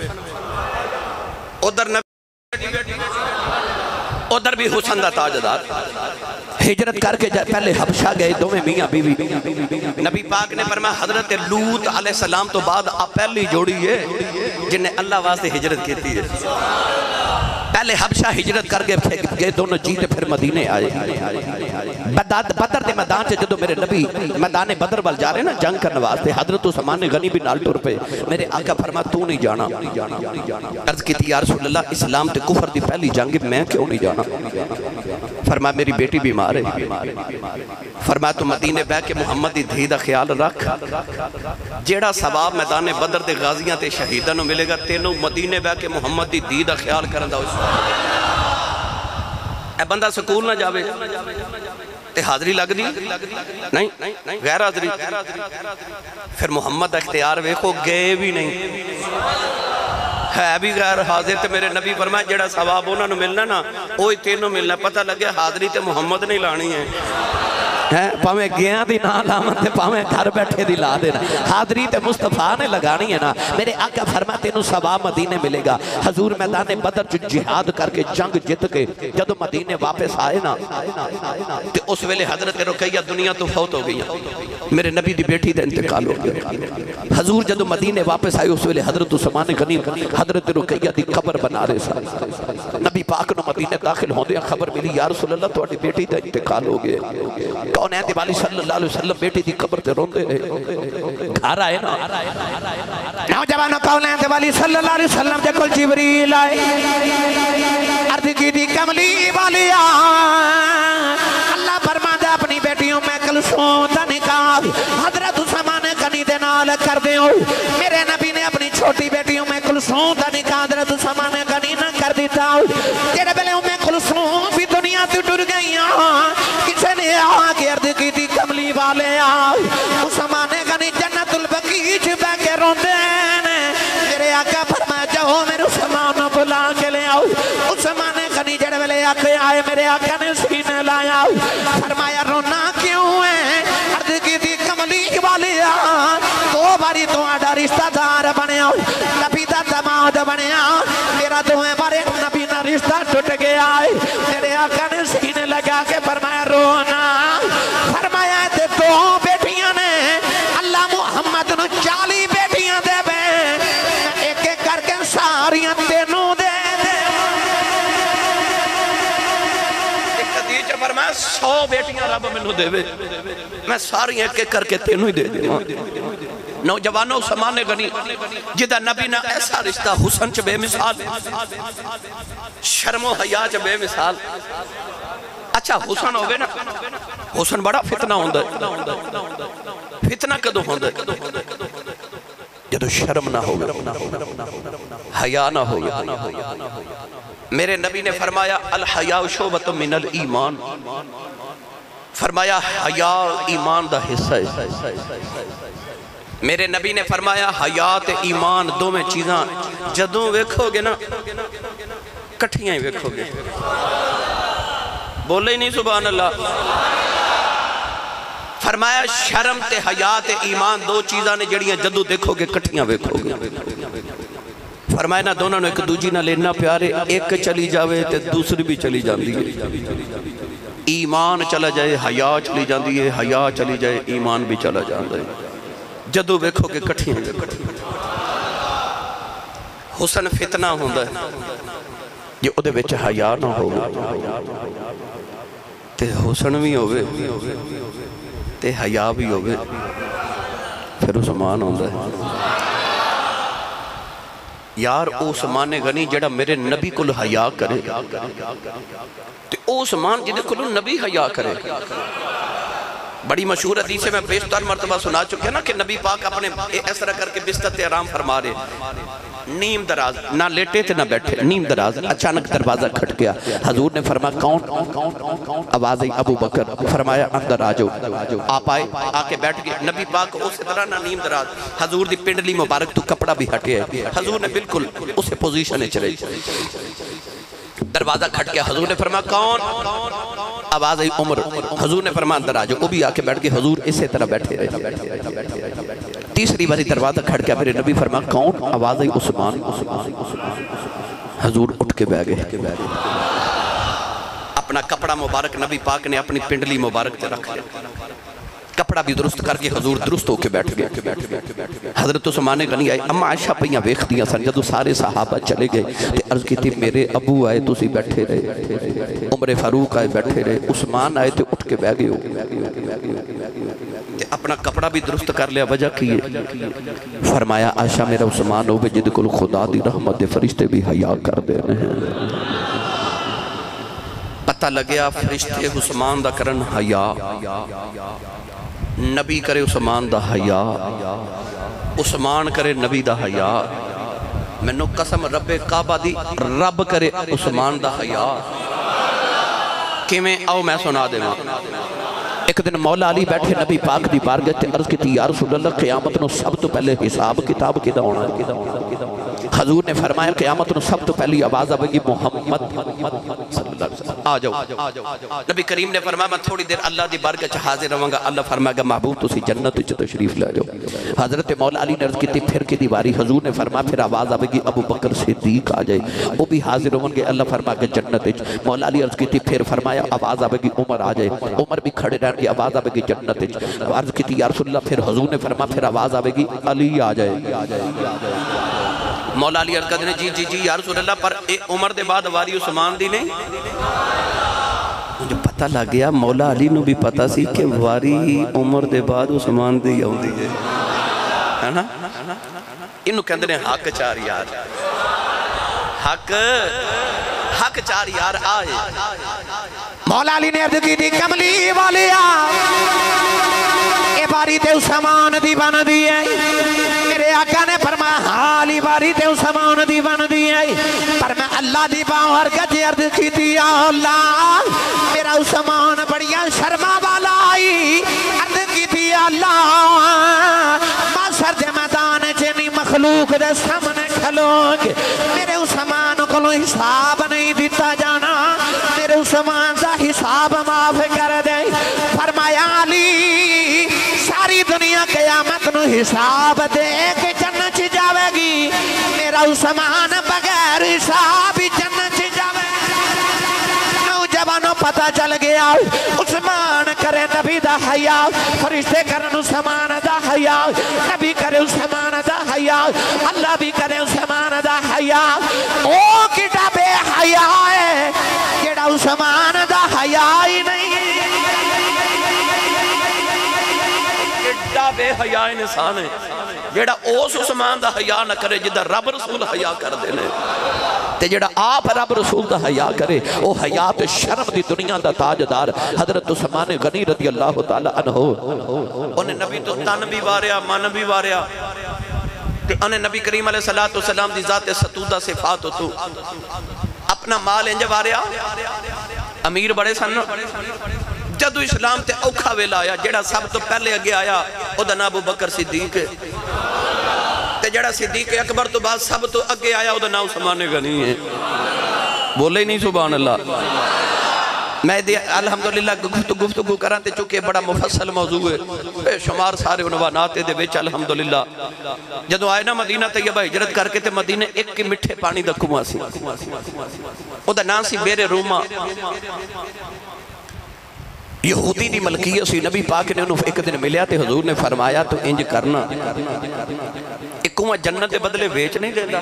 ادھر بھی حسن دا تاجدار ہجرت کر کے پہلے حبشہ گئے دوویں میاں بیوی، نبی پاک نے فرمایا حضرت لوط علیہ السلام تو بعد آپ پہلی جوڑی ہے جنہیں اللہ واسطے ہجرت کیتی ہے۔ پہلے حبشہ ہجرت کر گئے دونوں جیتے پھر مدینے آئے۔ بدر دے میدان سے جدو میرے نبی میدان بدر وال جا رہے ہیں نا جنگ کرنے واسطے، حضرت عثمان غنی بھی نال ٹر پہ، میرے آقا فرما تو نہیں جانا۔ عرض کی تھی یا رسول اللہ اسلام تے کفر دی پہلی جنگ میں کیوں نہیں جانا؟ فرما میری بیٹی بیمار ہے، فرما تو مدینے بہ کے محمد دی دھی دا خیال رکھ، جیڑا ثواب میدان بدر دے غازیاں تے شہیداں نو ملے گا تینوں مدینے بہ کے محمد دی دھی دا خیال کرن دا اے بندہ سکول نہ جاوے تے حاضری لگ دی نہیں غیر حاضری، پھر محمد اختیار ویکھو گئے بھی نہیں ہے بھی غیر حاضر تے میرے نبی فرمائے جڑا ثواب انہوں نے ملنا نا وہی تینوں ملنا، پتہ لگے حاضری تے محمد نہیں لانی ہے، پاویں گیاں دی نا لامن تے پاویں گھر بیٹھے دی لا دینا، حاضری تے مصطفیٰ نے لگانی ہے نا۔ میرے آقا فرما تینوں ثواب مدینے ملے گا۔ حضور میدان بدر جہاد کر کے جنگ جت کے جدو مدینے واپس آئے نا تے اس ویلے حضرت رقیہ دنیا تو فوت ہو گئی، میرے نبی دی بیٹی دا انتقال ہو گیا۔ حضور جدو مدینے واپس آئے اس ویلے حضرت عثمان غنی حضرت رقیہ دی قبر بنا رہے سا، نبی پاک نو مدینے داخل ہوندے خبر ملی یا رسول اللہ تواڈی بیٹی دا انتقال ہو گیا۔ کونین دی والی صلی اللہ علیہ وسلم بیٹی دی قبر تے روندے رہے، گھر آئے نا نوجوانوں کونین دی والی صلی اللہ علیہ وسلم دے کل جبریل آئے، عرض کی دی کملی والی اللہ فرما دے اپنی بیٹیوں میں کلثوم دا نکاح حضرت عثمان غنی دے نال کر دیو۔ میرے نبی نے اپنی چھوٹی بیٹیوں میں کلثوم دا نکاح حضرت عثمان غنی نہ کر دیتا، تیرے بلے میں کلثوم بھی دنیا تو ڈر گئی، کسے نے آگے عرض کی تھی کملی والے عثمان غنی جنت البقیع بہ کے روندے ہیں، میرے آقا فرمایا جاؤ میرے عثمان بلا کے لے آؤ۔ عثمان غنی جڑے والے آقے آئے میرے آقا نے سینے لایا، فرمایا رونا کیوں ہے؟ عرض کی تھی کملی والے دو باری تو آڈا رشتہ دار بنے آؤ، نبی دا دماد بنے آؤ، میرا دوئے بارے نبی نا رشتہ ٹوٹ گیا ہے، میرے آقا نے سینے لگا کے فرمایا رونا، فرمایا تے دو بیٹیاں نے اللہ محمد نو 40 بیٹیاں دے بے، ایک ایک کر کے ساریاں تینوں دے دے، ایک حدیث فرمایا 100 بیٹیاں رب منو دے بے، میں ساری ایک ایک کر کے تینوں ہی دے دے۔ نوجوانوں عثمان غنی جدہ نبی نے ایسا رشتہ حسن چ بے مثال، شرم و حیا چ بے مثال، اچھا حسن ہوگے نا حسن بڑا فتنہ ہوندہ ہے، فتنہ کدو ہوندہ ہے جدو شرم نہ ہوگا حیا نہ ہوگا۔ میرے نبی نے فرمایا الحیاء شعبۃ من الایمان، فرمایا حیا ایمان دا حصہ ہے۔ میرے نبی نے فرمایا حیات ایمان دو میں چیزاں جدوں ویکھو گے نا کٹھیاں ہی ویکھو گے، بولے ہی نہیں سبحان اللہ۔ فرمایا شرم تے حیا تے ایمان دو چیزاں نے جڑیاں جدو دیکھو گے کٹھیاں ویکھو گے. فرمایا نہ دونوں نے ایک دوجی نہ لینا پیارے, ایک چلی جاوے تے دوسری بھی چلی جاندی ہے. ایمان چلا جائے حیا چلی جاندی ہے, حیا چلی جائے ایمان بھی چلا جاندی ہے. جدو ویکھو گے کٹھیاں ویکھو. حسن فتنہ ہوندا ہے جو اودے وچ حیا نہ ہوگا تے حسن بھی ہوگے تے حیا بھی ہوگے, پھر عثمان ہوندا ہے. یار او عثمان غنی جڑا میرے نبی کل حیا کرے تے او عثمان جدے کل نبی حیا کرے. بڑی مشہور حدیث ہے, میں بیشتر مرتبہ سنا چکے نا کہ نبی پاک اپنے اس طرح کر کے بستر تے آرام فرما رہے, نیم دراز, نہ لیٹے تھے نہ بیٹھے, نیم دراز. اچانک دروازہ کھٹ گیا. حضور نے فرمایا کون؟ آواز آئی ابو بکر. فرمایا اندر آجو. آپ آئے, آ کے بیٹھ گئے. نبی پاک اسی طرح نہ نیم دراز, حضور دی پنڈلی مبارک تو کپڑا بھی ہٹے ہے. حضور نے بالکل اسے پوزیشن چلے. دروازہ کھٹ گیا. حضور نے فرمایا کون؟ آواز آئی عمر. حضور نے فرمایا اندر آجو. وہ بھی آ کے بیٹھ گئے. حضور اسی طرح بیٹھے رہے. تیسری باری دروازہ کھٹ گیا. میرے نبی فرمایا کون؟ آواز آئی عثمان. حضور اٹھ کے بیٹھ گئے. اپنا کپڑا مبارک نبی پاک نے اپنی پنڈلی مبارک تے رکھ لیا. کپڑا بھی درست کر کے حضور درست ہو کے بیٹھ گئے. حضرت عثمان غنی آئے. اما عائشہ پہیاں ویکھدیاں سن جدو سارے صحابہ چلے گئے تے عرض کی تھی میرے ابو آئے تسی بیٹھے رہے, عمر فاروق آئے بیٹھے رہے, عثمان آئے تے اٹھ کے بیٹھ گئے. اپنا کپڑا بھی درست کر لیا. وجہ کی ہے؟ فرمایا عائشہ میرا عثمان ہوئے جد کل خدا دی رحمت دے فرشتے بھی حیا کر دے رہے ہیں. پتہ لگیا فرشتے عثمان دا کرن حیا, نبی کرے عثمان دا حیا, عثمان کرے نبی دا حیا. منو قسم رب کعبہ دی, رب کرے عثمان دا حیا. کیویں آؤ میں سنا دے. ایک دن مولا علی بیٹھے نبی پاک دی بارگاہ تے عرض کیتی یا رسول اللہ قیامت نو سب تو پہلے حساب کتاب کدا ہونا ہے؟ حضور نے فرمایا قیامت نو سب تو پہلی آواز آئے گی محمد صلی اللہ علیہ وسلم آ جاؤ. نبی کریم نے فرمایا میں تھوڑی دیر اللہ دی بارگاہ چ حاضر رہوں گا. اللہ فرمائے گا محبوب تسی جنت وچ تشریف لے جاؤ. حضرت مولا علی نے عرض کیتی پھر کی دیواری. حضور نے فرمایا پھر آواز آئے گی ابو بکر صدیق آ جائے, وہ بھی حاضر ہوں گے. اللہ فرمائے گا جنت وچ. مولا علی عرض کیتی پھر فرمایا آواز آئے گی عمر آ جائے, عمر بھی کھڑے رہن گے. آواز آئے گی جنت وچ. عرض کیتی یا رسول اللہ. پھر حضور نے فرمایا پھر آواز آئے گی علی آ جائے. مولا علی عرض کرتے ہیں جی جی جی یا رسول اللہ, پر عمر دے بعد واری عثمان دی نہیں. مجھے پتہ لگ گیا مولا علی نو بھی پتہ سی کہ واری عمر دے بعد عثمان دی آؤندی ہے نا. انہوں کہندے ہیں حق چار یار, حق چار یار آئے. مولا علی نے عرض کی تھی کملی والیا اے باری تے عثمان دی بن دی ہے. میرے آقا نے فرمایا حالی باری تے عثمان دی بن دی ہے, پر میں اللہ دی باہر گجے عرض کی تھی یا اللہ میرا عثمان بڑیا شرما والا آئی. عرض کی تھی یا اللہ ماسر دے میدان جنی مخلوق دے سامنے کھلوگ میرے عثمان کو حساب نہیں دیتا جانا, میرے عثمان دا حساب معاف کر دے. فرمایا علی ساری دنیا قیامت نو حساب دے کے جنت جاوے گی, میرا عثمان بغیر حساب جنت جاوے. نوجوانوں پتہ چل گیا عثمان کرے نبی دا حیا, فرشتے کرن عثمان دا حیا, نبی کرے عثمان دا حیا, اللہ بھی کرے عثمان دا حیا. او کٹا بے حیا ہے کیڑا عثمان دا حیا ہی نہیں. کٹا بے حیا انسان ہے جیڑا اوس عثمان دا حیا نہ کرے جدہ رب رسول حیا کر دینے, تے جیڑا آپ رب رسول دا حیا کرے او حیات شرم دی دنیا دا تاجدار حضرت عثمان غنی رضی اللہ تعالی عنہ. انہیں نبی تو تن بھی واریا من بھی واریا, انہیں نبی کریم علیہ السلام دی ذات ستودہ صفات تو اپنا مال انجا واریا. امیر بڑے سن جدو اسلام تے اوکھا ویلا آیا جیڑا سب تو پہلے اگے آیا او دا نام ابو بکر صدیق ہے, تے جیڑا صدیق اکبر تو بعد سب تو اگے آیا او دا نام عثمان غنی ہے. بولے ہی نہیں سبحان اللہ. میں الحمدللہ گفتگو کران تے چونکہ بڑا مفصل موضوع ہے بے شمار سارے عنوانات دے وچ الحمدللہ جدو آئے نا مدینہ طیبہ ہجرت کر کے تے مدینہ ایک مٹھے پانی دا کنواں سی او دا نام سی بیر روما یہودی دی ملکیہ سی نبی پاک نے انہوں ایک دن ملیا تے حضور نے فرمایا تو انج کرنا ایک کنواں جنت دے بدلے ویچ نہیں دینا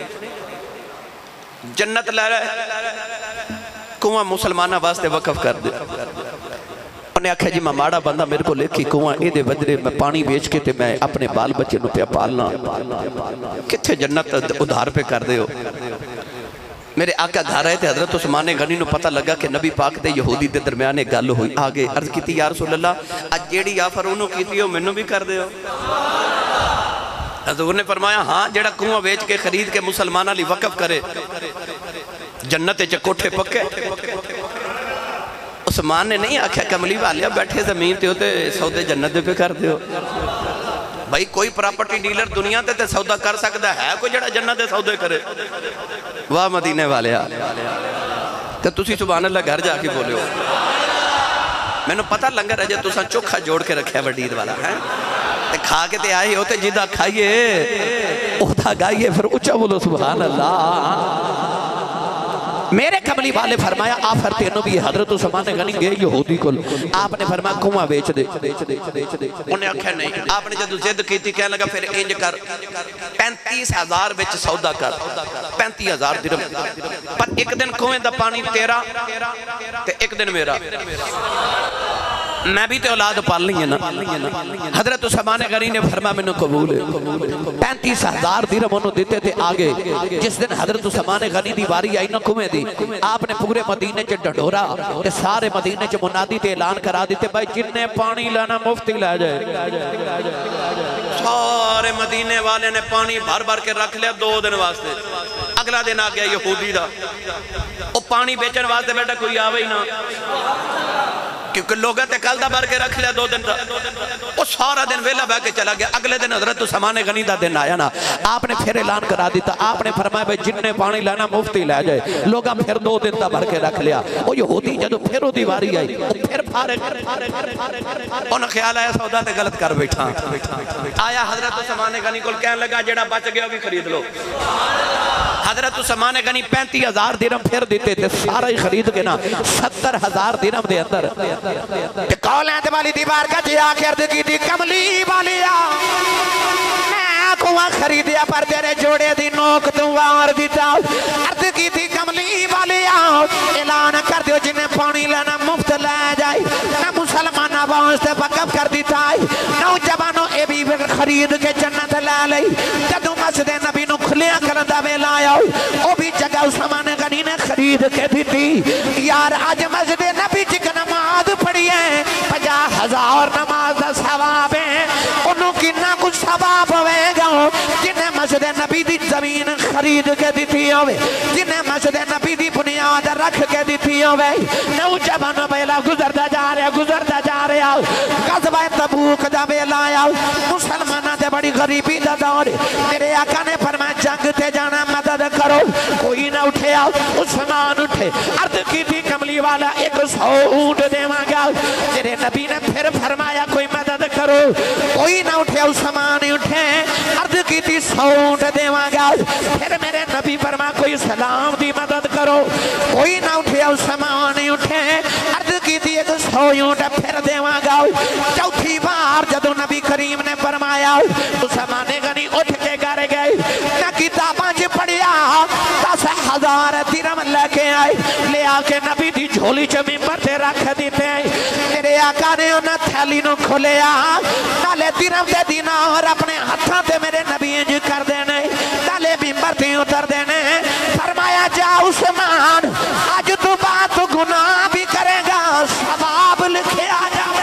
جنت لے رہا کنواں مسلمانہ واسطے وقف کر دے انہیں آکھا جی میں ماڑا بندہ میرے کو لکھی کنواں اے دے بدلے میں پانی بیچ کے تے میں اپنے بال بچے نو پہ پالنا کتھے جنت ادھار پہ کر دے ہو میرے آقا گھر آئے تھے حضرت عثمان غنی نو پتہ لگا کہ نبی پاک دے یہودی دے درمیانے گل ہوئی آگے عرض کی تھی یا رسول اللہ اج جیڑی آفر انہوں کی تھی ہو منو بھی کر دے ہو حضور نے فرمایا ہاں جیڑا کنواں بیچ کے خرید کے مسلمانہ لی وقف کرے جنت چکوٹھے پکے عثمان نے نہیں آکھا کملی والیا بیٹھے زمین تے ہوتے سودے جنت پہ کر دے ہو بھائی کوئی پراپرٹی ڈیلر دنیا تے سودا کر سکتا ہے کوئی جڑا جنت سودے کرے واہ مدینے والیا تو تسی سبحان اللہ گھر جا کے بولے ہو میں نے پتہ لنگر رجے تو سا چوکھا جوڑ کے رکھیا وڈید والا ہے کھا کے تے آئی ہوتے جیدہ کھائیے اوہ گائیے پھر اچھا بولو سبحان اللہ میرے کملی والے فرمایا آفر تینوں بھی حضرت عثمان غنی گئے یہودی کو آپ نے فرمایا کنواں بیچ دے انہیں آکھا نہیں آپ نے جدو زد کی تھی کہنے لگا پھر انج کر 35,000 بچ سودا کر 35,000 درم پر ایک دن کنویں دا پانی تیرا تے ایک دن میرا میں بھی تے اولاد پال نہیں ہے نا حضرت عثمان غنی نے فرمایا میں نے قبول ہے 35,000 درم انہوں دیتے تھے آگے جس دن حضرت عثمان غنی دی واری آئی نا کنویں دی آپ نے پورے مدینے چے ڈھڈورا تے سارے مدینے چے منادی تے اعلان کرا دیتے بھائی جننے پانی لانا مفتی لے جائے سارے مدینے والے نے پانی بھر بھر کے رکھ لیا 2 دن واسطے اگلا دن آ گیا یہودی دا وہ پانی بیچن واسطے بیٹا کوئی آوے ہی نا کیونکہ لوگوں تے کل دا بھر کے رکھ لیا 2 دن دا وہ سارا دن ویلا بہ کے چلا گیا اگلے دن حضرت عثمان غنی دا دن آیا نا آپ نے پھر اعلان کرا دیتا آپ نے فرمایا بھائی جننے پانی لینا مفتی لے جائے لوگاں پھر 2 دن دا بھر کے رکھ لیا وہ یہودی جدو پھر وہ دیواری آئی پھر فارغ انہوں خیال آیا سودا تے غلط کر بیٹھا آیا حضرت عثمان غنی کو کہنے لگا جڑا بچ گیا بھی خرید لو حضرت عثمان غنی 35,000 درم پھر دیتے تھے سارا ہی خرید کے نا 70,000 درم دے اندر کولیں تے والی دیوار کا جی آخر دے کی تھی کملی والیا میں کنواں خریدیا پر تیرے جوڑے دی نوک تو وار دیتا عرض کی تھی کملی والیا اعلان کر دیو جنہیں پانی لینا مفت لے جائے نہ مسلمان واسطے وقف کر دیتا ہے نوجوانوں اے بھی خرید کے جنت لے لئی جدو مسجد نبی نو کھلیا کرندہ ویلا آیا وہ بھی جگہ عثمان غنی نے خرید کے دیتی یار آج مسجد نبی چک نماز پڑھی ہے 50,000 نماز دا ثواب ہے انہوں کی نہ کچھ ثواب ہوئے گا جنہیں مسجد نبی دی زمین خرید کے دیتی ہوئے جنہیں مسجد نبی دی بنیاد رکھ کے دیتی ہوئے نوجوان بیلا گزرتا جا رہا غزوہ تبوک دا بیلا آیا مسلمانہ دے بڑی غریبی دا دور میرے آقا نے فرمایا جنگ تے جانا مدد کرو کوئی نہ اٹھے آؤ عثمان اٹھے عرض کی تھی کملی والا 100 اونٹ دیواں گا میرے نبی نے پھر فرمایا کوئی مدد کرو کوئی نہ اٹھے عثمان اٹھے عرض کی تھی 100 اونٹ دیواں گا پھر میرے نبی فرمایا کوئی سلام دی مدد کرو کوئی نہ اٹھے عثمان اٹھے عرض کی تھی 100 اونٹ پھر دیواں گا چوتھی بار جدو نبی کریم نے فرمایا عثمان غنی اٹھ کے گھر گئے نہ کتاباں چ پڑھیا 10,000 درم لے کے آئے لے آ کے نبی دی جھولی چ ممبر تے رکھ دیتے ہیں میرے آقا نے انہاں تھیلی نو کھولیا نالے درم تے دینار اپنے ہتھاں تے میرے نبی انج کر دینے نالے ممبر تے اتر دینے فرمایا جا عثمان آج تو بات گناہ بھی کرے گا ثواب لکھے آ جاوے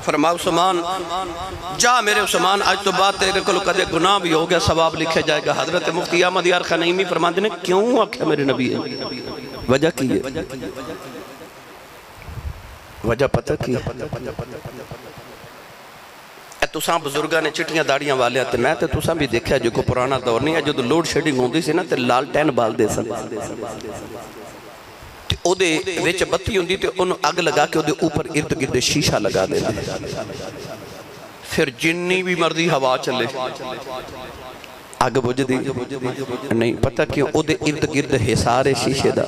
فرماؤ عثمان جا میرے عثمان آج تو بات تیرے کو کدے گناہ بھی ہو گیا ثواب لکھے جائے گا. حضرت مفتی احمد یار خنیمی فرماتے ہیں کیوں آکھا میرے نبی ہے؟ وجہ کی ہے؟ وجہ پتہ کی ہے؟ تساں بزرگاں نے چٹیاں داڑیاں والے آتے میں تے تساں بھی دیکھا جو کو پرانا دور نہیں ہے جو لوڈ شیڈنگ ہوندی سی نا تے لالٹین بال دے سن تے او دے وچ بتی ہوندی تے انہوں اگ لگا کے او دے اوپر ارد گرد شیشہ لگا دے پھر جنی بھی مرضی ہوا چلے اگ بجھ دی نہیں پتہ کیوں او دے ارد گرد حسار شیشے دا.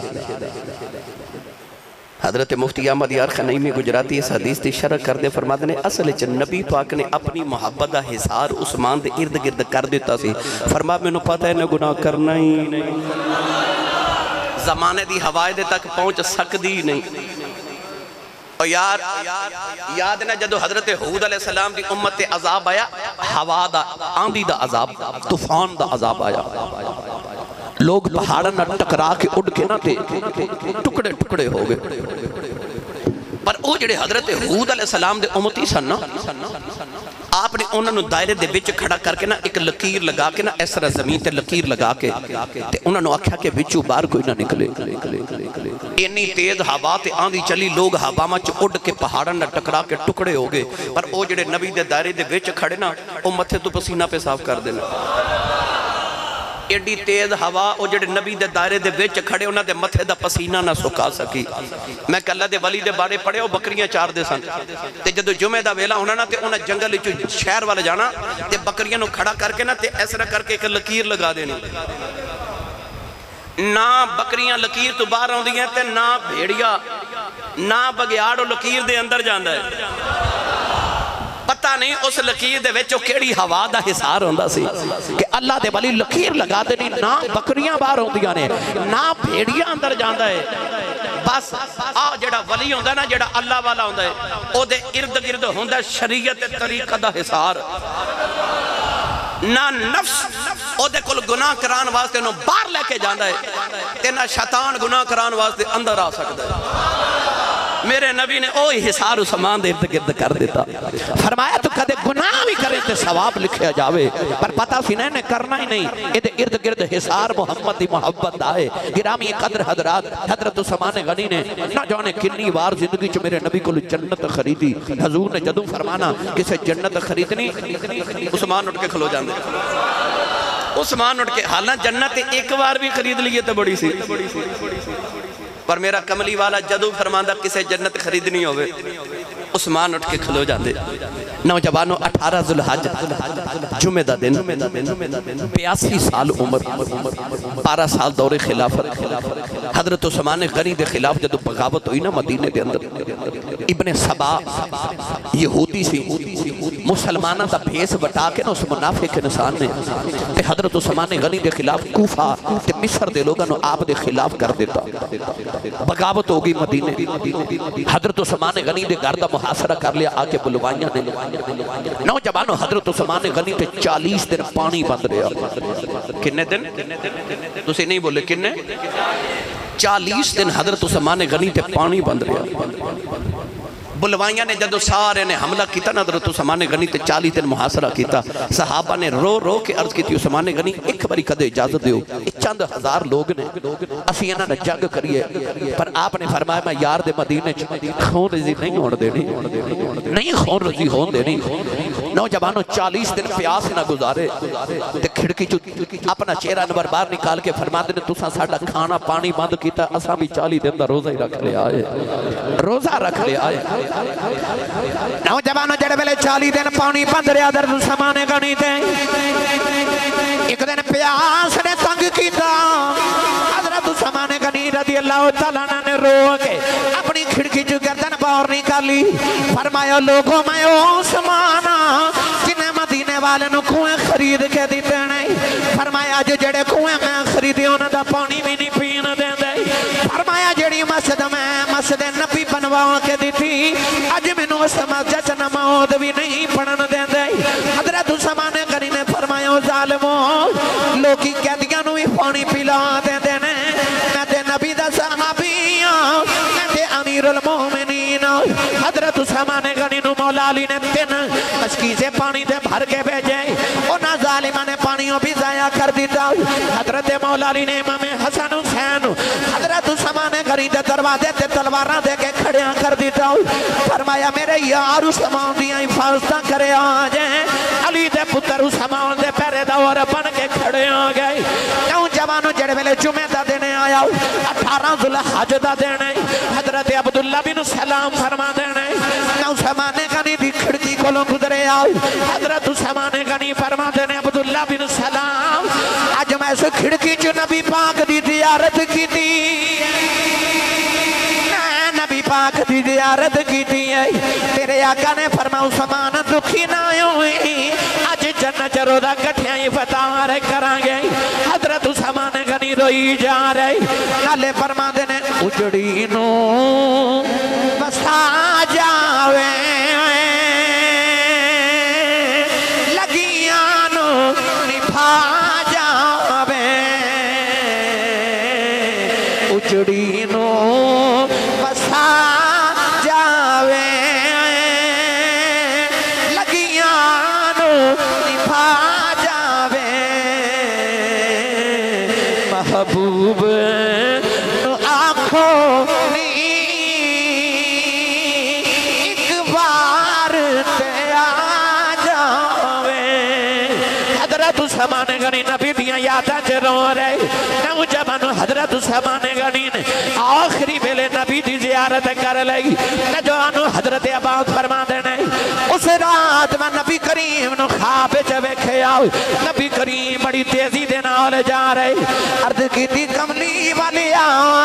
حضرت مفتی احمد یار خنیمی گجراتی اس حدیث دی شرح کر دے فرماتے ہیں اصل نبی پاک نے اپنی محبت دا حسار عثمان دے ارد گرد کر دیتا سی. فرما میں نے پتہ ہے نہ گناہ کرنا ہی نہیں زمانے دی ہوائے دے تک پہنچ سکتی نہیں. اور یاد نہ جدو حضرت حود علیہ السلام دی امت عذاب آیا ہوا دا آندھی دا عذاب طوفان دا عذاب آیا لوگ پہاڑا نہ ٹکرا کے اڑ کے نہ تھے ٹکڑے ٹکڑے ہو گئے. پر او جڑے حضرت حود علیہ السلام دے امتی سن نا آپ نے انہوں نے دائرے دے بچ کھڑا کر کے نا ایک لکیر لگا کے نا اس طرح زمین تے لکیر لگا کے تے انہوں نے آکھا کہ بچو بار کوئی نہ نکلے. انی تیز ہوا تے آندھی چلی لوگ ہوا مچ اڑ کے پہاڑا نہ ٹکرا کے ٹکڑے ہو گئے. پر او جڑے نبی دے دائرے دے بچ کھڑے نا او متھے تو پسینہ پہ صاف کر دینا. ایڈی تیز ہوا او جڑے نبی دے دائرے دے وچ کھڑے انہاں دے متھے دا پسینہ نہ سکا سکی. میں کہ اللہ دے ولی دے بارے پڑھے او بکریاں چار دے سن تے جدو جمعہ دا ویلا ہونا نا تے انہاں جنگل وچ شہر والے جانا تے بکریاں نو کھڑا کر کے نا تے ایسا کر کے ایک لکیر لگا دینی. نہ بکریاں لکیر تو باہر ہوندی ہیں تے نہ بھیڑیا نہ بگیاڑ لکیر دے اندر جاندا ہے. پتہ نہیں اس لکیر دے وچوں کیڑی ہوا دا حسار ہوندا سی کہ اللہ دے ولی لکیر لگا دینی نہ بکریاں باہر ہوندیاں نے نہ بھیڑیاں اندر جاندا ہے. بس آ جڑا ولی ہوندا نا جڑا اللہ والا ہوندا ہے او دے ارد گرد ہوندا شریعت طریقہ دا حسار. نہ نفس او دے کل گناہ کران واسطے انہوں باہر لے کے جاندا ہے تے نہ شیطان گناہ کران واسطے اندر آ سکتا ہے. میرے نبی نے اوہی حسار عثمان دے ارد گرد کر دیتا. فرمایا تو کدے گناہ بھی کریں تے ثواب لکھیا جاوے پر پتہ سی نے کرنا ہی نہیں. ادھے ارد گرد حسار محمد دی محبت آئے. گرامی قدر حضرات حضرت عثمان غنی نے نہ جانے کنی بار زندگی چ میرے نبی کو جنت خریدی. حضور نے جدوں فرمانا کسے جنت خریدنی عثمان اٹھ کے کھلو جاندے. عثمان اٹھ کے حالانہ جنت ایک بار بھی خرید لیے تو بڑی سی پر میرا کملی والا جدو فرماندہ کسے جنت خریدنی ہوئے عثمان اٹھ کے کھلو جاندے. نوجوانوں 18 ذوالحج جمعہ دا دن 82 سال عمر 12 سال دور خلافت حضرت عثمان غنی دے خلاف جدو بغاوت ہوئی نا مدینے دے اندر ابن سبا یہودی سی مسلمانہ دا بھیس بٹا کے نا اس منافق انسان نے تے حضرت عثمان غنی دے خلاف کوفہ تے مصر دے لوگاں نو آپ دے خلاف کر دیتا. بغاوت ہوگی مدینے حضرت عثمان غنی دے گھر دا محاصرہ کر لیا آکے بلوائیاں نے نوجوانوں حضرت عثمان غنی تے 40 دن پانی بند رہا. کنے دن تسی نہیں بولے کنے 40 دن حضرت عثمان غنی تے پانی بند رہا. بلوائیاں نے جدو سارے نے حملہ کیتا نا حضرت عثمان غنی تے 40 دن محاصرہ کیتا. صحابہ نے رو رو کے عرض کی تھی عثمان غنی ایک باری کدے اجازت دیو چند ہزار لوگ نے اسی انہاں نے جنگ کریے پر آپ نے فرمایا میں یار دے مدینے خون رضی نہیں ہونے دینی نہیں خون رضی ہون دینی. نوجوانوں 40 دن پیاس نہ گزارے تے کھڑکی اپنا چہرہ انور بار نکال کے فرما دے تساں ساڈا کھانا پانی بند کیتا اساں بھی 40 دن دا روزہ ہی رکھ لے آئے روزہ رکھ لے آئے. نوجوانوں جڑے ویلے 40 دن پانی بند رہا حضرت عثمان غنی تے ایک دن پیاس نے تنگ کیتا. حضرت عثمان غنی رضی اللہ تعالیٰ نے رو کے اپنی کھڑکی جو گردن باہر نکالی. فرمایا لوگوں میں عثمان جنہیں مدینے والے نو کنویں خرید کے دیتے نہیں. فرمایا جو جڑے کنویں میں خریدی انہوں دا پانی بھی نہیں پین دیں دے. فرمایا جڑی مسجد میں مسجد نبی بنوا کے دیتی اج مینوں اس مسجد نماز بھی نہیں پڑھن دیں دے. حضرت عثمان غنی نے فرمایا ظالموں لوکی قیدیاں نو بھی پانی پلا دیں دے نے میں تے نبی دا صحابی ہوں میں تے امیر المومنین. حضرت عثمان غنی نو مولا علی نے 3 مشکیزیں پانی دے بھر کے بھیجے انہاں ظالمہ نے پانیوں بھی ضائع کر دیتا حضرت مولا علی نے امام حسن حسین حضرت عثمان غنی دے دروازے تے تلواراں دے کے کھڑیاں کر دیتا فرمایا میرے یار عثمان دیاں حفاظتاں کرے آ جائیں علی دے پتر عثمان دے پہرے دور بن کے کھڑے آ گئے نوجوانوں جڑے ویلے جمعہ دا دینے آیا 18 ذوالحج دا دینے حضرت عبداللہ بن سلام فرما دینے عثمان غنی دی کھڑکی کولوں گزرے آؤ حضرت عثمان غنی فرما دینے عبداللہ بن سلام آج میں اس کھڑکی جو نبی پاک دی زیارت کی تھی نبی پاک دی زیارت کی تھی تیرے آقا نے فرماؤ عثمان دکھی نہ ہوئی آج جنت رودا کٹھیاں فتح کریں گے حضرت عثمان غنی روئی جا رہے نالے فرما دینے اجڑی نو بسا جاوے لگیاں نو نبھا جاوے اجڑی نو بسا جاوے لگیاں نو نبھا جاوے محبوب نو آنکھوں نی ایک بار تے آ جاوے حضرت عثمان غنی نبی دیاں یاداں چ رو رہے نوجوانوں حضرت عثمان غنی نے آخری ویلے نبی دی زیارت کر لئی نوجوانوں حضرت عباس فرما دینے اس رات میں نبی کریم نو خواب وچ ویکھیا نبی کریم بڑی تیزی دے نال جا رہے عرض کیتی کملی والیا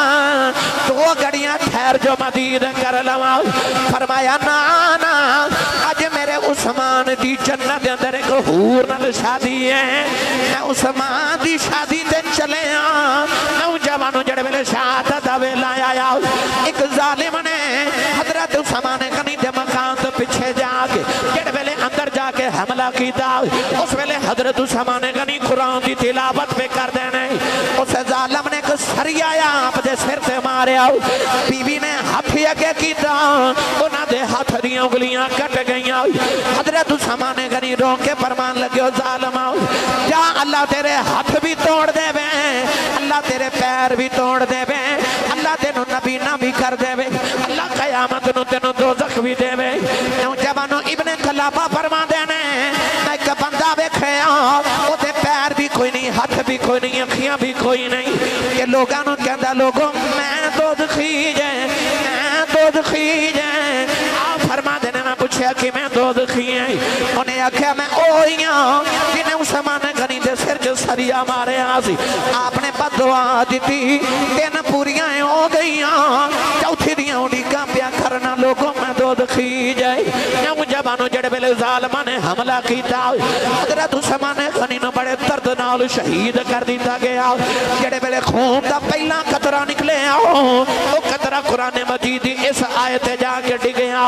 2 گھڑیاں ٹھہر جو مدید کر لواں فرمایا نا نا اج میرے عثمان دی جنت دے اندر ایک حور نال شادی ہے میں عثمان دی شادی تے چلے ہاں نوجوانوں جڑے ویلے شہادت دا ویلا آیا ایک ظالم نے حضرت عثمان غنی دے مکان تے پیچھے جا کے جڑے ویلے اندر جا کے حملہ کیتا اس ویلے حضرت عثمان غنی قرآن دی تلاوت پہ کر دینے اس ظالم نے ایک سری آیا آپ دے سر سے ماریا بیوی نے ہاتھی اگے کیتا انہاں دے ہاتھ دیاں انگلیاں کٹ گئیاں حضرت عثمان غنی رو کے فرمان لگے ظالم جا اللہ تیرے ہاتھ بھی توڑ دے بے اللہ تیرے پیر بھی توڑ دے بے اللہ تینو نبی نہ بھی کر دے بے اللہ قیامت نو تینو دوزخ بھی دے بے نوجوانو ابن خلابہ فرما دینے میں ایک بندہ بیکھیا او تے پیر بھی کوئی نہیں ہاتھ بھی کوئی نہیں اکھیاں بھی کوئی نہیں کہ لوگانو کہندا لوگوں میں دوزخی جائیں میں دوزخی جائیں آپ فرما دینے میں پوچھیا کہ میں دوزخی ہیں انہیں آکھیا میں اوئیاں جنہیں عثمان غنی دے سر جو سریا مارے آسی آپ نے بد دعا دیتی 3 پوریاں ہو گئیاں چوتھی دیاں اڈیگاں پیا کرنا لوگوں میں دوزخی جائے نوجوانوں جڑے ویلے ظالماں نے حملہ کیتا حضرت عثمان غنی نو بڑے درد نال شہید کر دیتا گیا جڑے ویلے خون دا پہلا قطرہ نکلے وہ قطرہ قرآن مجید اس آیت جا کے ڈگیا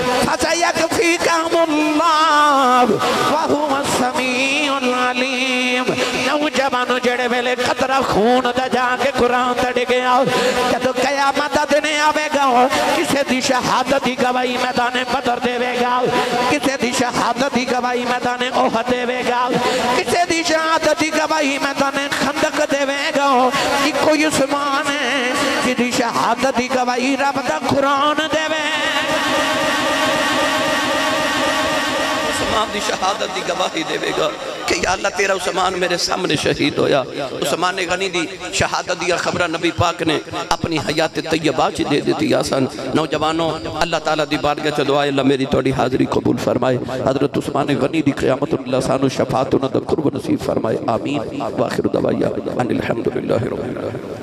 فَسَيَكْفِيكَهُمُ اللَّهُ وَهُوَ السَّمِيعُ الْعَلِيمُ نوجوانوں جڑے ویلے قطرہ خون دا جا کے قرآن تے ڈگیا جدو قیامت دن آوے گا کسے دی شہادت دی گواہی میدان بدر دے گا کسے دی شہادت دی گواہی میدان احد دے گا کسے دی شہادت دی گواہی میدان خندق دے گا کوئی عثمان ہے کہ دی شہادت دی گواہی رب دا قرآن دے عثمان دی شہادت دی گواہی دے گا کہ یا اللہ تیرا عثمان میرے سامنے شہید ہویا عثمان غنی دی شہادت دیا خبرہ نبی پاک نے اپنی حیات طیبہ چی دے دیتی آسان نوجوانوں اللہ تعالیٰ دی بارگاہ چ دعائے اللہ میری توڑی حاضری قبول فرمائے حضرت عثمان غنی دی قیامت اللہ سانو شفاعت و ندر قرب نصیب فرمائے آمین واخر دعوائیہ ان الحمدللہ رب العالمین